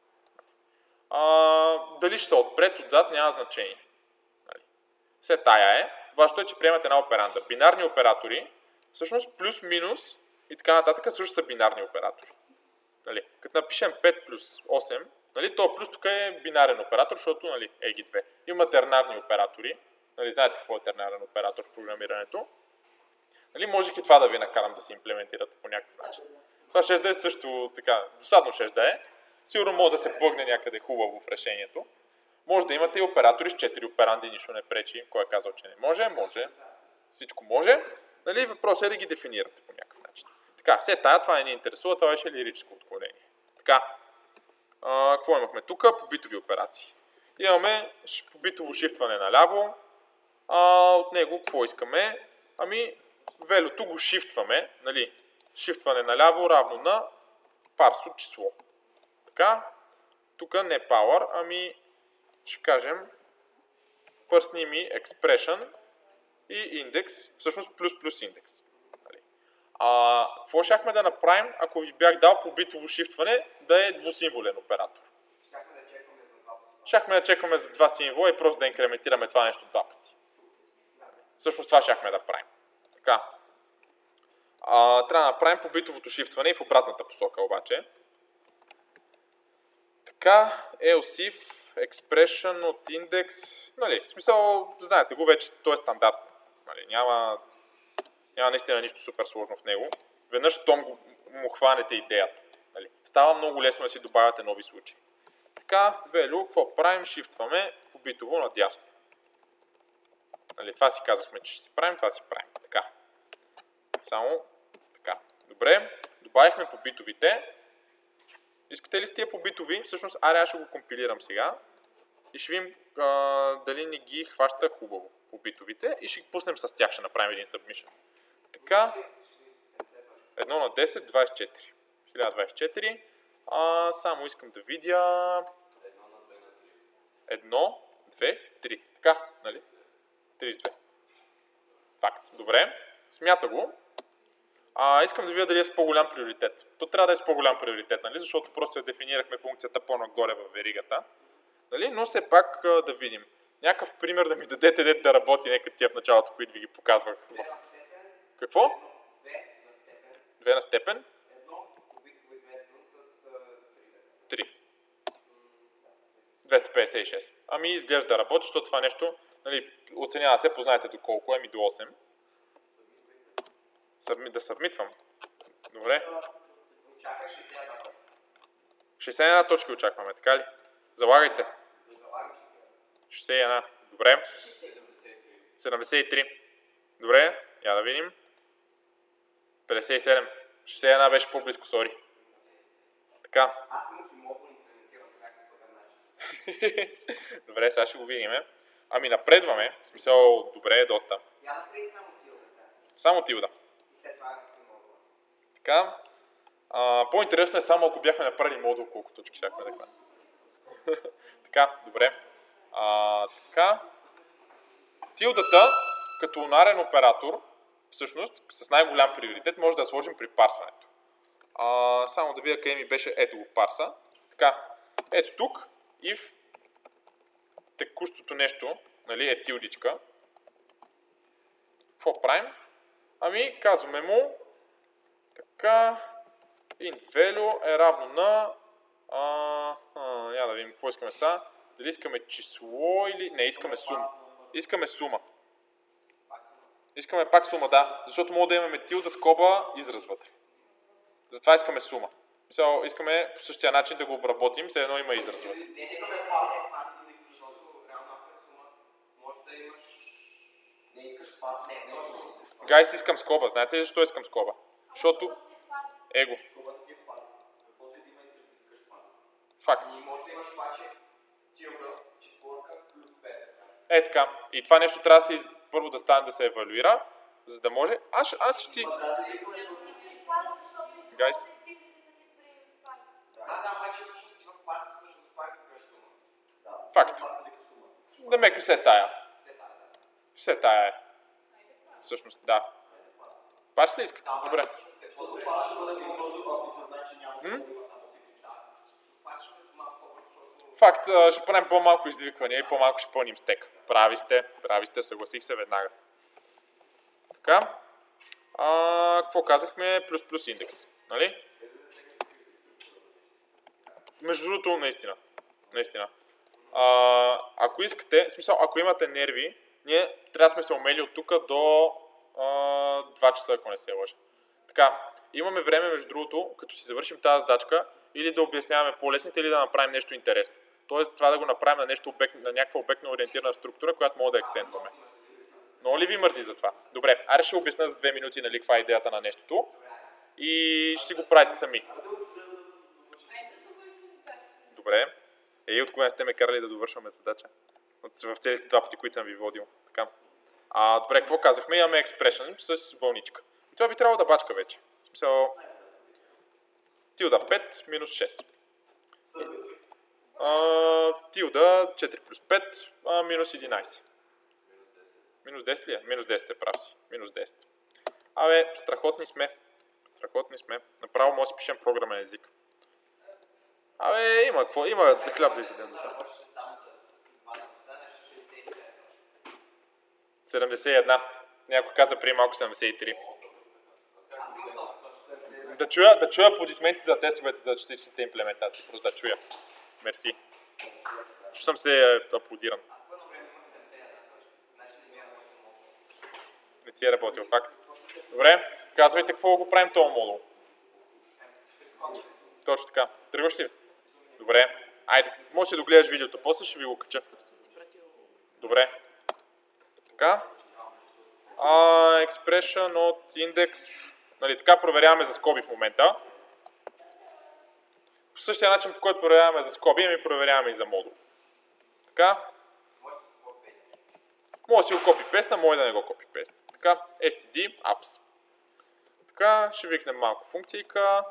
Дали ще са отпред, отзад, няма значение. Нали. Все тая е. Важното е, че приемат една операнда. Бинарни оператори, всъщност плюс, минус и така нататък също са бинарни оператори. Нали, като напишем 5 плюс 8, нали, то плюс тук е бинарен оператор, защото нали, ги две. Има тернарни оператори. Нали, знаете какво е тернарен оператор в програмирането. Нали, можех и това да ви накарам да се имплементирате по някакъв начин. Това ще да е също така, досадно ще да е. Сигурно може да се плъгне някъде хубаво в решението. Може да имате и оператори с 4 операнди, нищо не пречи. Кой е казал, че не може? Може. Всичко може. Нали, въпросът е да ги дефинирате по някакъв начин. Така, все тая, това не ни интересува, това беше лирическо отклонение. Така, какво имахме тук? По битови операции. Имаме по битово шифтване наляво. От него какво искаме? Ами, велото го шифтваме, нали? Шифтване наляво равно на парс от число. Така, тук не power, ами ще кажем пръсни ми expression и индекс, всъщност плюс индекс. Какво щяхме да направим, ако ви бях дал по битово шифтване да е двусимволен оператор? Щяхме да чекаме за два символа и просто да инкрементираме това нещо два пъти. Всъщност това щяхме да правим. Така. Трябва да направим по битовото шифтване и в обратната посока обаче. Така, else if expression от индекс, нали, в смисъл, знаете го вече, то е стандартно. Нали, няма наистина нищо супер сложно в него. Веднъж щом му хванете идеята. Нали. Става много лесно да си добавяте нови случаи. Така, value, какво правим? Шифтваме по битово надясно. Нали, това си казахме, че ще си правим, това си правим. Така. Само така. Добре, добавихме по битовите. Искате ли сте по битови? Всъщност, аз ще го компилирам сега. И ще видим дали не ги хваща хубаво по битовите. И ще ги пуснем с тях, ще направим един submission. Така. 1 на 10, 24. 1024. Само искам да видя... 1, 2, 3. Така, нали? 32. Факт. Добре. Смята го. Искам да видя дали е с по-голям приоритет. То трябва да е с по-голям приоритет, нали? Защото просто я дефинирахме функцията по-нагоре в веригата. Нали? Но все пак да видим. Някакъв пример да ми дадете дете да работи, нека тия в началото, които ви ги показвах. Какво? 2 на степен. 3. 256. Ами изглежда да работи, защото това нещо, нали, оценява се, познайте доколко е, ми до 8. Да събмитвам. Добре. 61 точки очакваме, така ли? Залагайте. 61. Добре. 73. Добре, я да видим. 57. 61 беше по-близко, сори. Така. Аз съм ги мога да имплементирам по някакъв начин. Добре, сега ще го видим. Ами напредваме. В смисъл, добре е доста. Я направи само тилда сега. Само тилда. И след това модул. Така. По-интересно е само ако бяхме направили модул, колко точки щяхме да хванем. Така, добре. Така. Тилдата, като унарен оператор, всъщност, с най-голям приоритет, може да я сложим при парсването. Само да видя къде ми беше, ето го парса. Така, ето тук, if текущото нещо, нали, е тилдичка. Какво правим? Ами, казваме му, така, int value е равно на, я да видим какво искаме сега, дали искаме число или, не, искаме сума. Искаме сума. Искаме пак сума, да, защото мога да имаме тилда скоба израз вътре. Затова искаме сума. Мисля, искаме по същия начин да го обработим, все едно има израз вътре. Не искаме парс, защото реално ако е сума, може да имаш... Не искаш парс, не сума. Гайс, искам скоба. Знаете ли защо искам скоба? Защото... Его. Скобата ти е в парс. Каквото и да има искаш да искаш парс. Факт. И може да имаш обаче тилда, четворка плюс 5. Е така. И това нещо трябва да се първо да стане да се евалюира, за да може... Аз ще ти... Гайс. Да, обаче всъщност ти в парс всъщност пак викаш сума. Факт. Да ме все тая. Все тая е. Всъщност, да. Парс ли искате? Добре. Защото парс ще бъде по-бързо, ако се знае, че няма да има само цифри. С парс ще бъде малко по-бързо, защото... Факт, ще правим по-малко издивиквания и по-малко ще пълним стек. Прави сте, съгласих се веднага. Така. Какво казахме? Плюс индекс. Нали? Между другото, наистина. Ако искате, в смисъл, ако имате нерви, ние трябва да сме се умели от тук до 2 часа, ако не се лъжа. Така, имаме време, между другото, като си завършим тази задачка, или да обясняваме по-лесните, или да направим нещо интересно. Тоест, това да го направим на, на някаква обектно ориентирана структура, която може да екстендваме. Много ли ви мързи за това? Добре, аре ще обясня за 2 минути, нали, каква е идеята на нещото. И ще си го правите сами. Добре. От кога не сте ме карали да довършваме задача? В целите 2 пъти, които съм ви водил. Така. Добре, какво казахме? Имаме expression с вълничка. И това би трябвало да бачка вече. В смисъл... Тилда 5 минус 6. Тилда 4 плюс 5 минус 11. Минус 10 ли е? Минус 10 е, прав си. Минус 10. Абе, страхотни сме. Направо може да си пишем програмен език. Абе, има хляб да изядем до там. 71. Някой каза преди малко 73. Да чуя аплодисменти за тестовете за частичните имплементации. Просто да чуя. Мерси. Чу съм се аплодиран. Не ти е работил, факт. Добре, казвайте какво го правим този модул. Точно така. Тръгваш ли? Добре. Айде, може да догледаш видеото, после ще ви го кача. Добре. Така. Expression от index. Нали, така проверяваме за скоби в момента. По същия начин, по който проверяваме за скоби, ми проверяваме и за модул. Така. Може да си го копи-пестна, може да не го копи-пестна. Така, std apps. Така, ще викнем малко функцийка.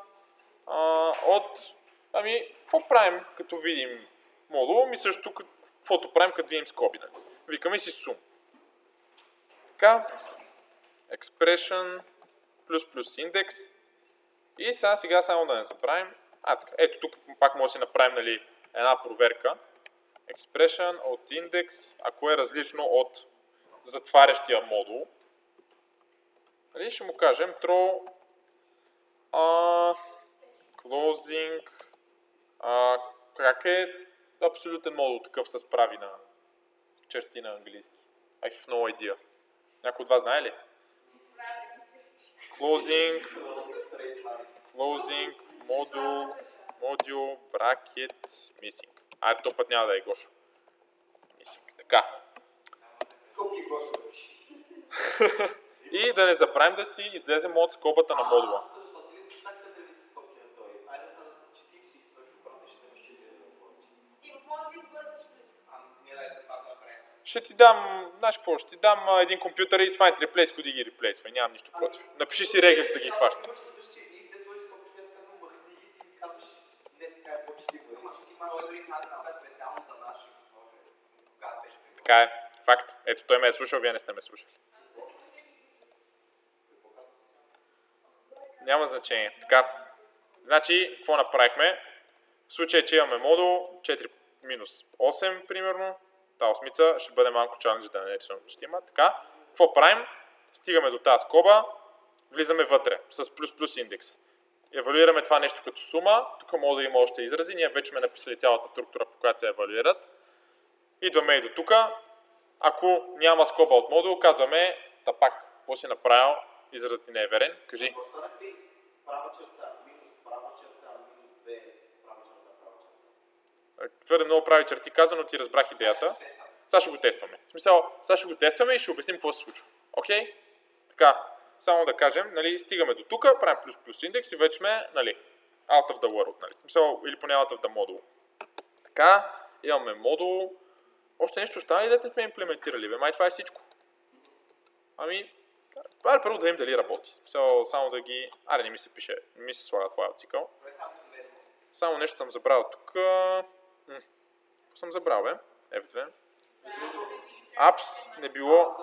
Какво правим като видим модул? Ми също каквото правим като видим скоби. Викаме си sum. Така, expression плюс index. И сега само да не забравим. Така. Ето тук пак може да си направим, нали, една проверка. Expression от index, ако е различно от затварящия модул. Нали, ще му кажем throw closing. Как е абсолютен модул такъв с прави на черти на английски? I have no idea. Някой от вас знае ли? Closing, module, bracket, missing. Айде, този път няма да е Гошо. Missing. Така. И да не забравим да си излезем от скобата на модула. Ще ти дам, знаеш какво, ще ти дам един компютър и с Find Replace, ходи ги реплейсвай, нямам нищо против. Напиши си реgex да ги хваща. Така е, факт. Ето той ме е слушал, вие не сте ме слушали. Няма значение. Така, значи, какво направихме? В случай, че имаме модул 4 минус 8, примерно, тази осмица ще бъде малко чалендж да не нарисувам щима. Така, какво правим? Стигаме до тази скоба, влизаме вътре с плюс индекса. Евалюираме това нещо като сума, тук може да има още изрази, ние вече сме написали цялата структура, по която се евалюират. Идваме и до тук. Ако няма скоба от модул, казваме, пак, какво си направил, изразът ти не е верен, кажи. Права черта, минус права черта, минус 2, права черта. Твърде много прави черти каза, но ти разбрах идеята. Сега ще го тестваме. В смисъл, сега ще го тестваме и ще обясним какво се случва. Окей? Така, само да кажем, нали, стигаме до тук, правим плюс индекс и вече сме, нали, out of the world, нали, в смисъл, или поне out of the module. Така, имаме модул. Още нещо остана ли да не сме имплементирали, бе? Май това е всичко. Първо да видим дали работи. Само да ги... не ми се пише, не ми се слага файл цикъл. Само нещо съм забрал тук. Какво съм забрал, бе? F2. Apps не било...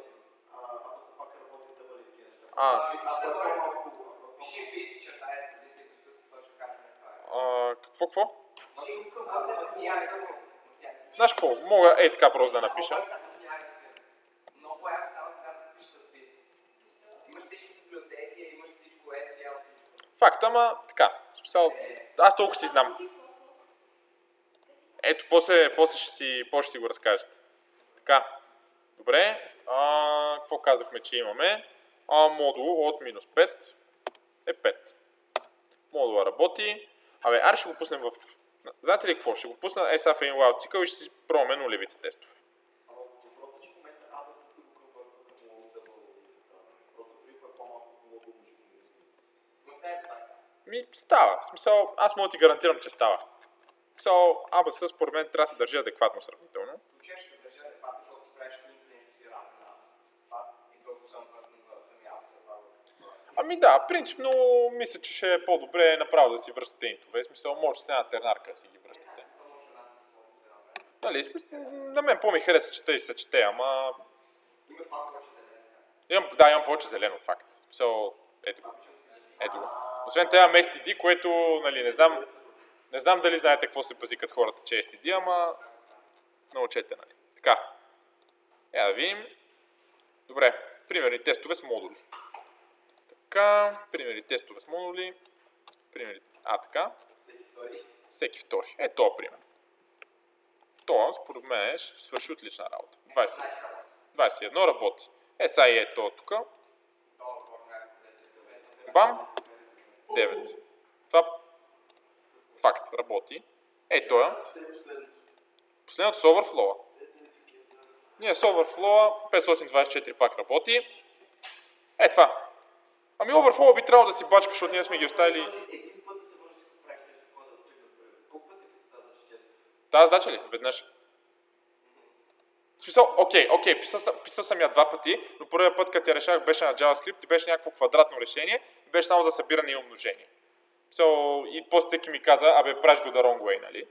Какво? Знаеш какво? Мога така просто да напиша. Факт, ама така. Аз толкова си знам. Ето, после ще си го разкажете. Така, добре. Какво казахме, че имаме? Модул от минус 5 е 5. Модула работи. Абе, аре ще го пуснем в... Знаете ли какво? Ще го пусна ESA в един лаут цикъл и ще си пробваме нулевите тестове. Просто, че в момента да се тъгва към лоу просто при това по-малко лоу ще го мисли. Но сега е това става. Ми, става. В смисъл, аз мога да ти гарантирам, че става. В смисъл, ABS според мен трябва да се държи адекватно сравнително. В случая ще се държи адекватно, защото ти правиш нещо си равен на ABS. Това изобщо съм самия ABS. Ами да, принципно мисля, че ще е по-добре направо да си връщате интове. В смисъл, може с една тернарка да си ги връщате. Нали, на мен по-ми хареса, че те се чете, ама... Имаш малко повече зелено. Имам повече зелено, факт. В смисъл, ето го. Освен това имам STD, което, нали, не знам дали знаете какво се пазикат хората, че е STD, ама научете, нали. Така, да видим. Добре, примерни тестове с модули. Така, примерни тестове с модули. Така. Всеки втори. Е, това пример. Това, според мен, ще свърши отлична работа. 21 работи. Сега и е това тук. Бам! 9. Това факт работи. Е, това. Последното с Overflow. Ние с Overflow 524 пак работи. Е, това. Ами Overflow би трябвало да си бачка, защото ние сме ги оставили... Един път да се върши да правиш нещо такова да тръгне. Колко път се писа тази задача, често? Тази задача ли? Веднъж. В смисъл, окей, писал съм я два пъти, но първият път, като я решах, беше на JavaScript и беше някакво квадратно решение и беше само за събиране и умножение. И после всеки ми каза, абе, правиш го the wrong way, нали?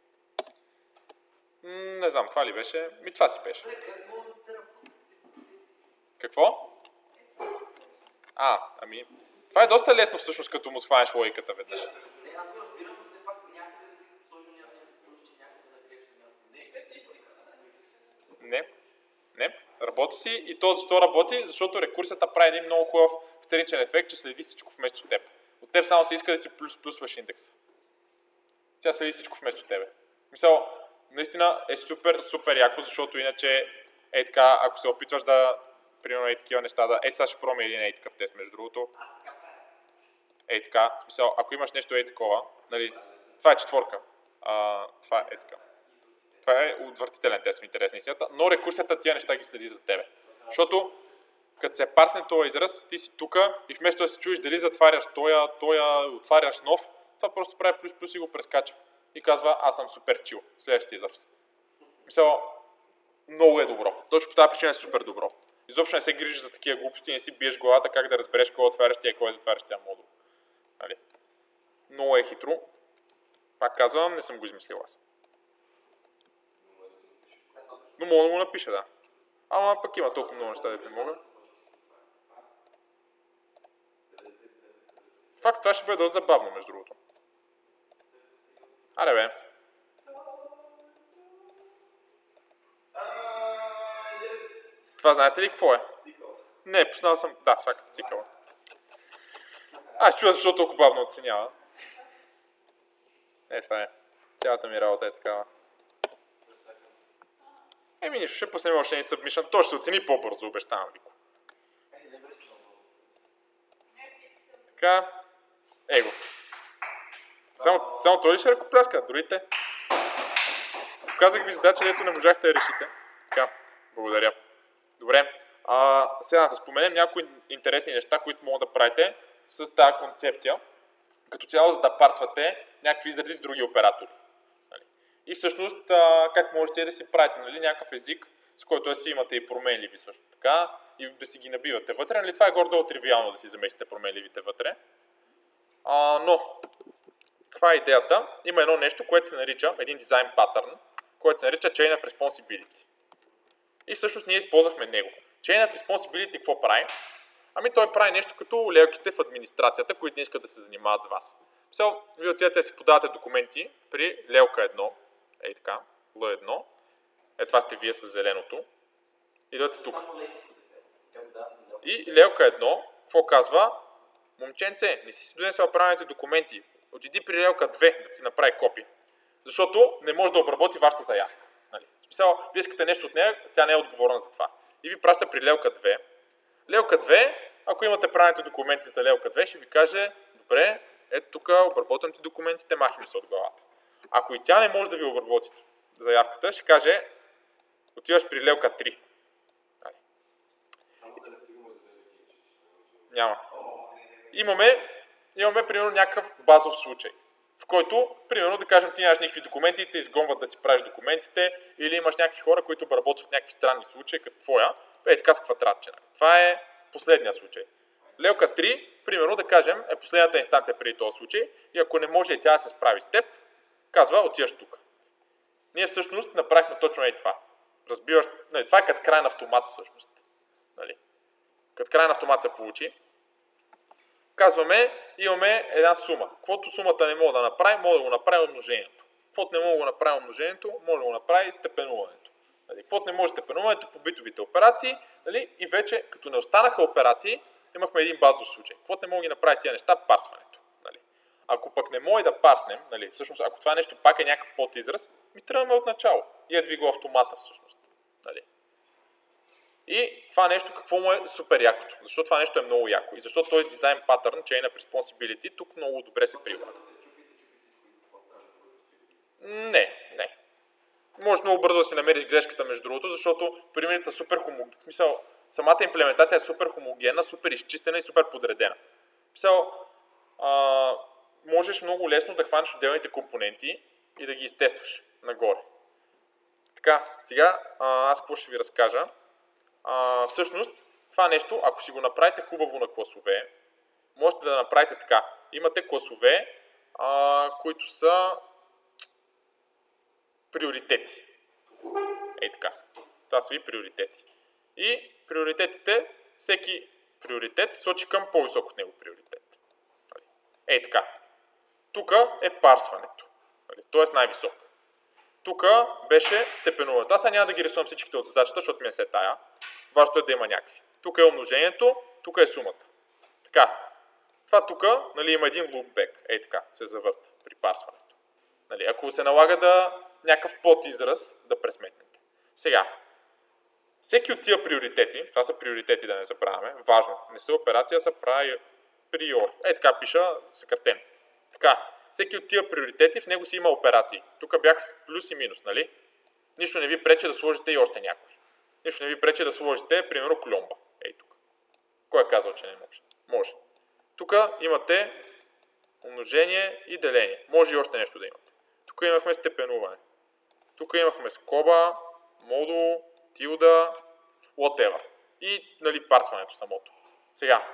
Не знам, това ли беше? Това си беше. Какво? Ами, това е доста лесно всъщност, като му схванеш логиката веднъж. Аз го разбирам, но все пак някъде да си сложи някакъв плюс, че някъде да греши място. Не, работи си и то защо работи? Защото рекурсията прави един много хубав страничен ефект, че следи всичко вместо теб. От теб само се иска да си плюсваш индекса. Тя следи всичко вместо тебе. Мисъл, наистина е супер яко, защото иначе е така, ако се опитваш да, примерно такива неща, сега ще пробваме един такъв тест, между другото. Така, в смисъл, ако имаш нещо такова, нали, това е четворка. Това е така. Това е отвратителен тест в интерес на истината, но рекурсията тия неща ги следи за тебе. Защото, като се парсне този израз, ти си тука и вместо да се чуеш дали затваряш тоя, отваряш нов, това просто прави плюс и го прескача. И казва, аз съм супер чил. Следващия израз. Мисля, много е добро. Точно по тази причина е супер добро. Изобщо не се грижиш за такива глупости, не си биеш главата как да разбереш кой отваряш тия и кой затваряш тия модул. Нали? Много е хитро. Пак казвам, не съм го измислил аз. Но мога да го напиша, да. Ама пък има толкова много неща, да не мога. Факт, това ще бъде доста забавно, между другото. Аре бе. Това знаете ли какво е? Не, пуснал съм... Да, факт, цикъл. Аз чува защо толкова бавно оценява. Това е. Цялата ми работа е такава. Нищо, ще пуснем още един submission. То ще се оцени по-бързо, обещавам ви. Така. Его. Само той ли ще ръкопляска? Другите? Показах ви задача, дето не можахте да решите. Така, благодаря. Добре. Сега да споменем някои интересни неща, които могат да правите с тази концепция. Като цяло, за да парсвате някакви изрази с други оператори. И всъщност, как можете да си правите, нали, някакъв език, с който си имате и променливи също така, и да си ги набивате вътре. Нали, това е горе-долу тривиално да си заместите променливите вътре. Но, каква е идеята? Има едно нещо, което се нарича, един дизайн патърн, което се нарича Chain of Responsibility. И всъщност ние използвахме него. Chain of Responsibility какво прави? Ами той прави нещо като лелките в администрацията, които не искат да се занимават с вас. Вие отидете да си подавате документи при лелка 1, така, L1, това сте вие с зеленото, идвате тук. И лелка 1, какво казва? Момченце, не си донесъл правилните документи, отиди при лелка 2 да ти направи копия. Защото не може да обработи вашата заявка. Нали? В смисъл, вие искате нещо от нея, тя не е отговорна за това. И ви праща при Лелка 2. Лелка 2, ако имате правилните документи за Лелка 2, ще ви каже, добре, ето тук обработвам ти документите, махи ми се от главата. Ако и тя не може да ви обработи заявката, ще каже, отиваш при Лелка 3. Нали? Няма. Имаме примерно някакъв базов случай, в който, примерно, да кажем, ти нямаш никакви документи и те изгонват да си правиш документите, или имаш някакви хора, които обработват някакви странни случаи, като твоя, така с квадратче. Това е последния случай. Лелка 3, примерно, да кажем, е последната инстанция преди този случай и ако не може и тя да се справи с теб, казва, отиваш тук. Ние всъщност направихме точно и това. Разбиваш, нали, това е като край на автомат всъщност. Нали. Като край на автомат се получи. Казваме, имаме една сума. Каквото сумата не мога да направи, може да го направи умножението. Каквото не мога да го направи умножението, може да го направи степенуването. Нали. Каквото не може степенуването по битовите операции, нали, и вече като не останаха операции, имахме един базов случай. Каквото не мога да ги направи тия неща, парсването. Нали. Ако пък не може да парснем, нали, всъщност ако това нещо пак е някакъв подизраз, ми тръгваме от начало. И е двигал автомата всъщност. Нали. И това нещо какво му е супер якото? Защо това нещо е много яко? И защо този дизайн патърн, Chain of Responsibility, тук много добре се прилага? Не. Може много бързо да си намериш грешката между другото, защото примерите са супер хомогенни. В смисъл, самата имплементация е супер хомогенна, супер изчистена и супер подредена. В смисъл, можеш много лесно да хванеш отделните компоненти и да ги изтестваш нагоре. Така, сега аз какво ще ви разкажа? Всъщност, това нещо, ако си го направите хубаво на класове, можете да направите така. Имате класове, които са приоритети. Ей така. Това са ви приоритети. И приоритетите, всеки приоритет сочи към по-висок от него приоритет. Ей така. Тук е парсването. Т.е. най-висок. Тук беше степенуването. Аз няма да ги рисувам всичките от задачата, защото ми е се тая. Важното е да има някакви. Тук е умножението, тук е сумата. Така. Това тук, нали, има един loopback. Ей така, се завърта при парсването. Нали, ако се налага да някакъв подизраз да пресметнете. Сега, всеки от тия приоритети, това са приоритети да не забравяме, важно, не са операция, са приор. Ей така пиша съкратено. Така, всеки от тия приоритети, в него си има операции. Тук бяха с плюс и минус, нали? Нищо не ви пречи да сложите и още някой. Нищо не ви пречи да сложите, примерно, кломба. Ей тук. Кой е казал, че не може? Може. Тук имате умножение и деление. Може и още нещо да имате. Тук имахме степенуване. Тук имахме скоба, модул, тилда, whatever. И, нали, парсването самото. Сега,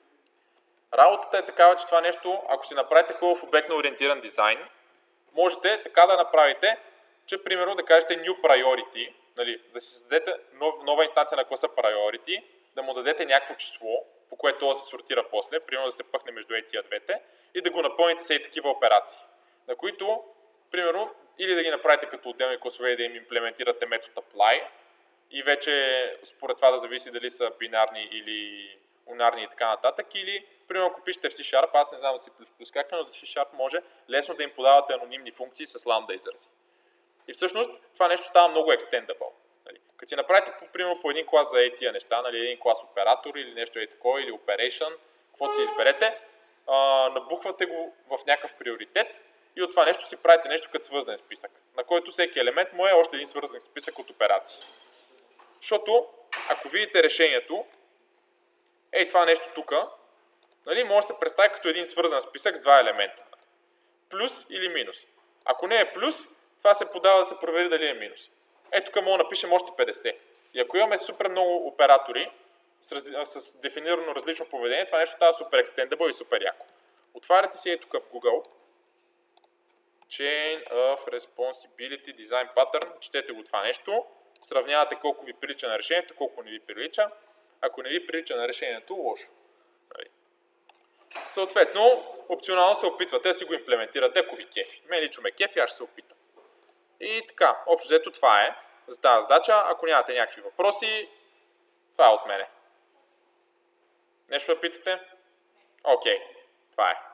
работата е такава, че това нещо, ако си направите хубав обектно ориентиран дизайн, можете така да направите, че примерно да кажете new priority, нали, да си създадете нова инстанция на класа priority, да му дадете някакво число, по което да се сортира после, примерно да се пъхне между тия двете и да го напълните с такива операции, на които, примерно, или да ги направите като отделни класове и да им имплементирате метод apply и вече според това да зависи дали са бинарни или унарни и така нататък, или примерно ако пишете в C-Sharp, аз не знам да си как, но за C-Sharp може лесно да им подавате анонимни функции с ламда изрази. И всъщност това нещо става много extendable. Нали. Като си направите примерно по един клас за тия неща, нали, един клас оператор или нещо е такова, или operation, каквото си изберете, набухвате го в някакъв приоритет и от това нещо си правите нещо като свързан списък, на който всеки елемент му е още един свързан списък от операции. Защото, ако видите решението, ей това нещо тук, нали, може да се представи като един свързан списък с два елемента. Плюс или минус. Ако не е плюс, това се подава да се провери дали е минус. Ето тук мога да напишем още 50. И ако имаме супер много оператори с дефинирано различно поведение, това нещо става супер extendable и супер яко. Отваряте си тук в Google Chain of Responsibility Design Pattern, четете го това нещо, сравнявате колко ви прилича на решението, колко не ви прилича. Ако не ви прилича на решението, лошо. Съответно, опционално се опитвате да си го имплементирате, ако ви кефи. Мен лично ме кефи, аз ще се опитам. И така, общо взето това е за тази задача. Ако нямате някакви въпроси, това е от мене. Нещо да питате? Окей, това е.